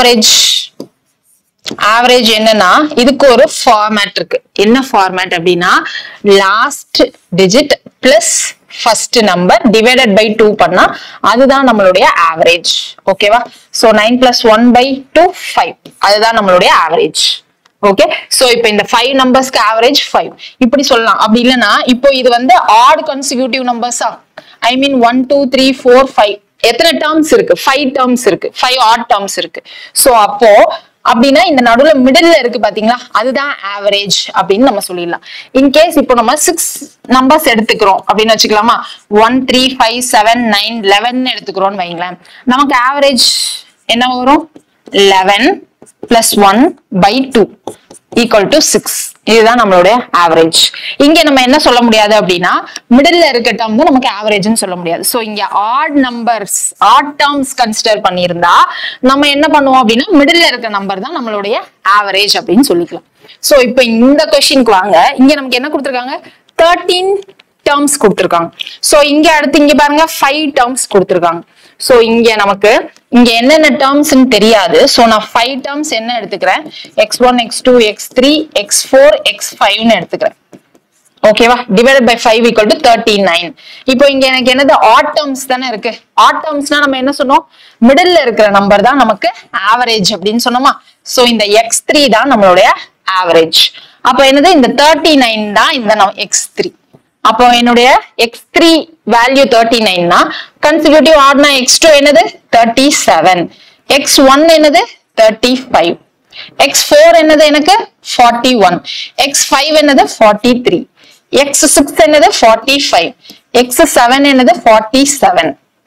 ஆவரேஜ் என்னன்னா இதுக்கு ஒரு ஃபார்மேட் இருக்கு. என்ன ஃபார்மேட் அப்படின்னா, last digit plus first number divided by 2 பண்ணா அதுதான் நம்மளுடைய ஆவரேஜ். ஓகேவா? சோ 9 + 1 / 2 5, அதுதான் நம்மளுடைய ஆவரேஜ். ஓகே, சோ இப்போ இந்த 5 நம்பர்ஸ்க்கு ஆவரேஜ் 5 இப்படி சொல்லலாம். அப்படி இல்லைன்னா இப்போ இது வந்து ஆட் கன்சிக்யூட்டிவ் நம்பர்ஸா, ஐ மீன் 1 2 3 4 5 எத்தனை டேர்ம்ஸ் இருக்கு, 5 டேர்ம்ஸ் இருக்கு, 5 ஆட் டேர்ம்ஸ் இருக்கு. சோ அப்போ அப்படின்னா இந்த நடுவுல மிடில்ல இருக்கு பாத்தீங்களா, அதுதான் ஆவரேஜ் அப்படின்னு நம்ம சொல்லிடலாம். இன்கேஸ் இப்போ நம்ம 6 நம்பர்ஸ் எடுத்துக்கிறோம் அப்படின்னு வச்சுக்கலாமா, 1 3 5 7 9 11 எடுத்துக்கிறோம்னு வைங்களேன், நமக்கு ஆவரேஜ் என்ன வரும், 11 + 1 / 2 equal to 6. இதுதான் நம்மளுடைய ஆவரேஜ். இங்க நம்ம என்ன சொல்ல முடியாது அப்படின்னா மிடில்ல இருக்க டேர்ம் தான் நமக்கு ஆவரேஜ்னு சொல்ல முடியாது. சோ இங்க odd numbers odd terms consider பண்ணியிருந்தா நம்ம என்ன பண்ணுவோம் அப்படின்னா மிடில்ல இருக்க நம்பர் தான் நம்மளுடைய ஆவரேஜ் அப்படின்னு சொல்லிக்கலாம். சோ இப்போ இந்த क्वेश्चनக்கு வாங்க. இங்க நமக்கு என்ன கொடுத்திருக்காங்க 13 டேர்ம்ஸ் கொடுத்திருக்காங்க. சோ இங்க அடுத்து இங்க பாருங்க 5 டேர்ம்ஸ் கொடுத்திருக்காங்க. சோ இங்க நமக்கு இங்க என்னென்ன டேர்ம்ஸ்னு தெரியாது. சோ நான் 5 டேர்ம்ஸ் என்ன எடுத்துக்கிறேன் x1 x2 x3 x4 x5 ன்னு எடுத்துக்கிறேன். ஓகேவா? Divided by 5 equal to 39. இப்போ இங்க எனக்கு என்னது ஆட் டேர்ம்ஸ் தானே இருக்கு. ஆட் டேர்ம்ஸ்னா நம்ம என்ன சொன்னோம் மிடில்ல இருக்கிற நம்பர் தான் நமக்கு ஆவரேஜ் அப்படின்னு சொன்னோமா. சோ இந்த x3 தான் நம்மளுடைய ஆவரேஜ். அப்போ என்னது இந்த 39 தான் இந்த x3. அப்போ என்னுடைய x3 வேல்யூ 39 னா கன்சிக்யூட்டிவ் ஆட்னா x2 என்னது 37, x1 என்னது 35, x4 என்னது எனக்கு 41, x5 என்னது 43, x6 என்னது 45, x7 என்னது 47.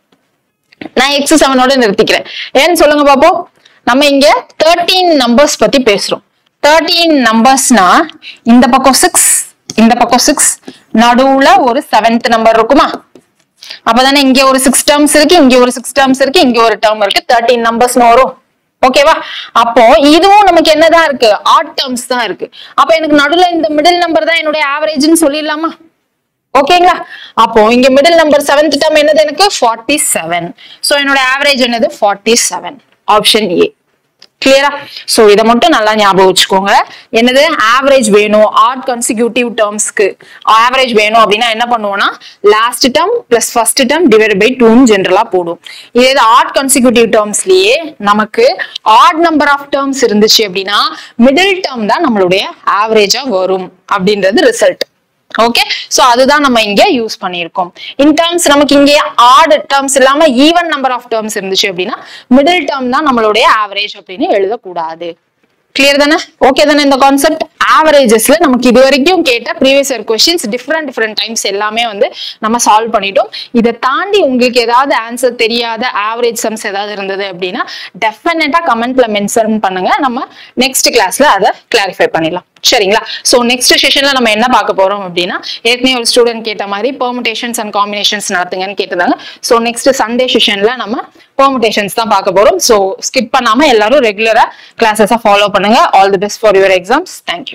நான் x7 ஓட நிறுத்திக்கிறேன். ஏன்னு சொல்லுங்க பாப்போம். நம்ம இங்க 13 நம்பர்ஸ் பத்தி பேசுறோம். 13 நம்பர்ஸ்னா இந்த பக்கம் 6 இந்த பக்கம் 6 நடுவுல ஒரு 7th நம்பர் இருக்குமா. அப்பதானே இங்க ஒரு 6 டேர்ம்ஸ் இருக்கு, இங்க ஒரு 6 டேர்ம்ஸ் இருக்கு, இங்க ஒரு டேர்ம் இருக்கு, 13 நம்பர்ஸ்னு வரும். ஓகேவா? அப்போ இதுவும் நமக்கு என்னதான் இருக்கு ஆட் டேர்ம்ஸ் தான் இருக்கு. அப்ப எனக்கு நடுவுல இந்த மிடில் நம்பர் தான் என்னுடைய ஆவரேஜ்னு சொல்லிடலாமா? ஓகேங்களா? அப்போ இங்க மிடில் நம்பர் 7th டேர்ம் என்னது எனக்கு 47. சோ என்னோட ஆவரேஜ் என்னது 47. Option A. கிளியரா? சோ இத மட்டும் நல்லா ஞாபகம் வச்சுக்கோங்க. என்னது ஆவரேஜ் வேணும் ஆட் கன்சிக்யூட்டிவ் டேர்ம்ஸ்க்கு ஆவரேஜ் வேணும் அப்படின்னா என்ன பண்ணுவோம்னா last term plus first term divided by 2 ன்னு ஜெனரலா போடும். இதே ஆட் கன்சிக்யூட்டிவ் டேர்ம்ஸ்லயே நமக்கு ஆட் நம்பர் ஆஃப் டேர்ம்ஸ் இருந்துச்சு அப்படின்னா மிடில் டேர்ம் தான் நம்மளுடைய ஆவரேஜா வரும் அப்படின்றது ரிசல்ட். ஓகே, சோ அதுதான் நம்ம இங்க யூஸ் பண்ணிருக்கோம். இன் டேர்ம்ஸ் நமக்கு இங்க ஆட் டேர்ம்ஸ் இல்லாம ஈவன் நம்பர் ஆஃப் டேர்ம்ஸ் இருந்துச்சு அப்படின்னா மிடில் டேர்ம் தான் நம்மளுடைய ஆவரேஜ் அப்படின்னு எழுதக்கூடாது. கிளியர் தானே? ஓகே தானே? இந்த கான்செப்ட் ஆவரேஜஸ்ல நமக்கு இது வரைக்கும் கேட்ட previous year questions different times எல்லாமே வந்து நம்ம சால்வ் பண்ணிட்டோம். இதை தாண்டி உங்களுக்கு ஏதாவது ஆன்சர் தெரியாத ஆவரேஜ் சம்ஸ் ஏதாவது இருந்தது அப்படின்னா டெஃபினட்டா கமெண்ட்ல மென்ஷன் பண்ணுங்க. நம்ம நெக்ஸ்ட் கிளாஸ்ல அதை கிளாரிஃபை பண்ணிடலாம். சரிங்களா? சோ நெக்ஸ்ட் செஷன்ல நம்ம என்ன பார்க்க போறோம் அப்படின்னா ஏற்கனவே ஒரு ஸ்டூடெண்ட் கேட்ட மாதிரி பெர்முடேஷன்ஸ் அண்ட் காம்பினேஷன்ஸ் நடத்துங்கன்னு கேட்டிருந்தாங்க. சோ நெக்ஸ்ட் சண்டே செஷன்ல நம்ம பெர்முடேஷன்ஸ் தான் பார்க்க போறோம். சோ ஸ்கிப் பண்ணாம எல்லாரும் ரெகுலரா கிளாஸஸை ஃபாலோ பண்ணுங்க. All the best for your exams. Thank you.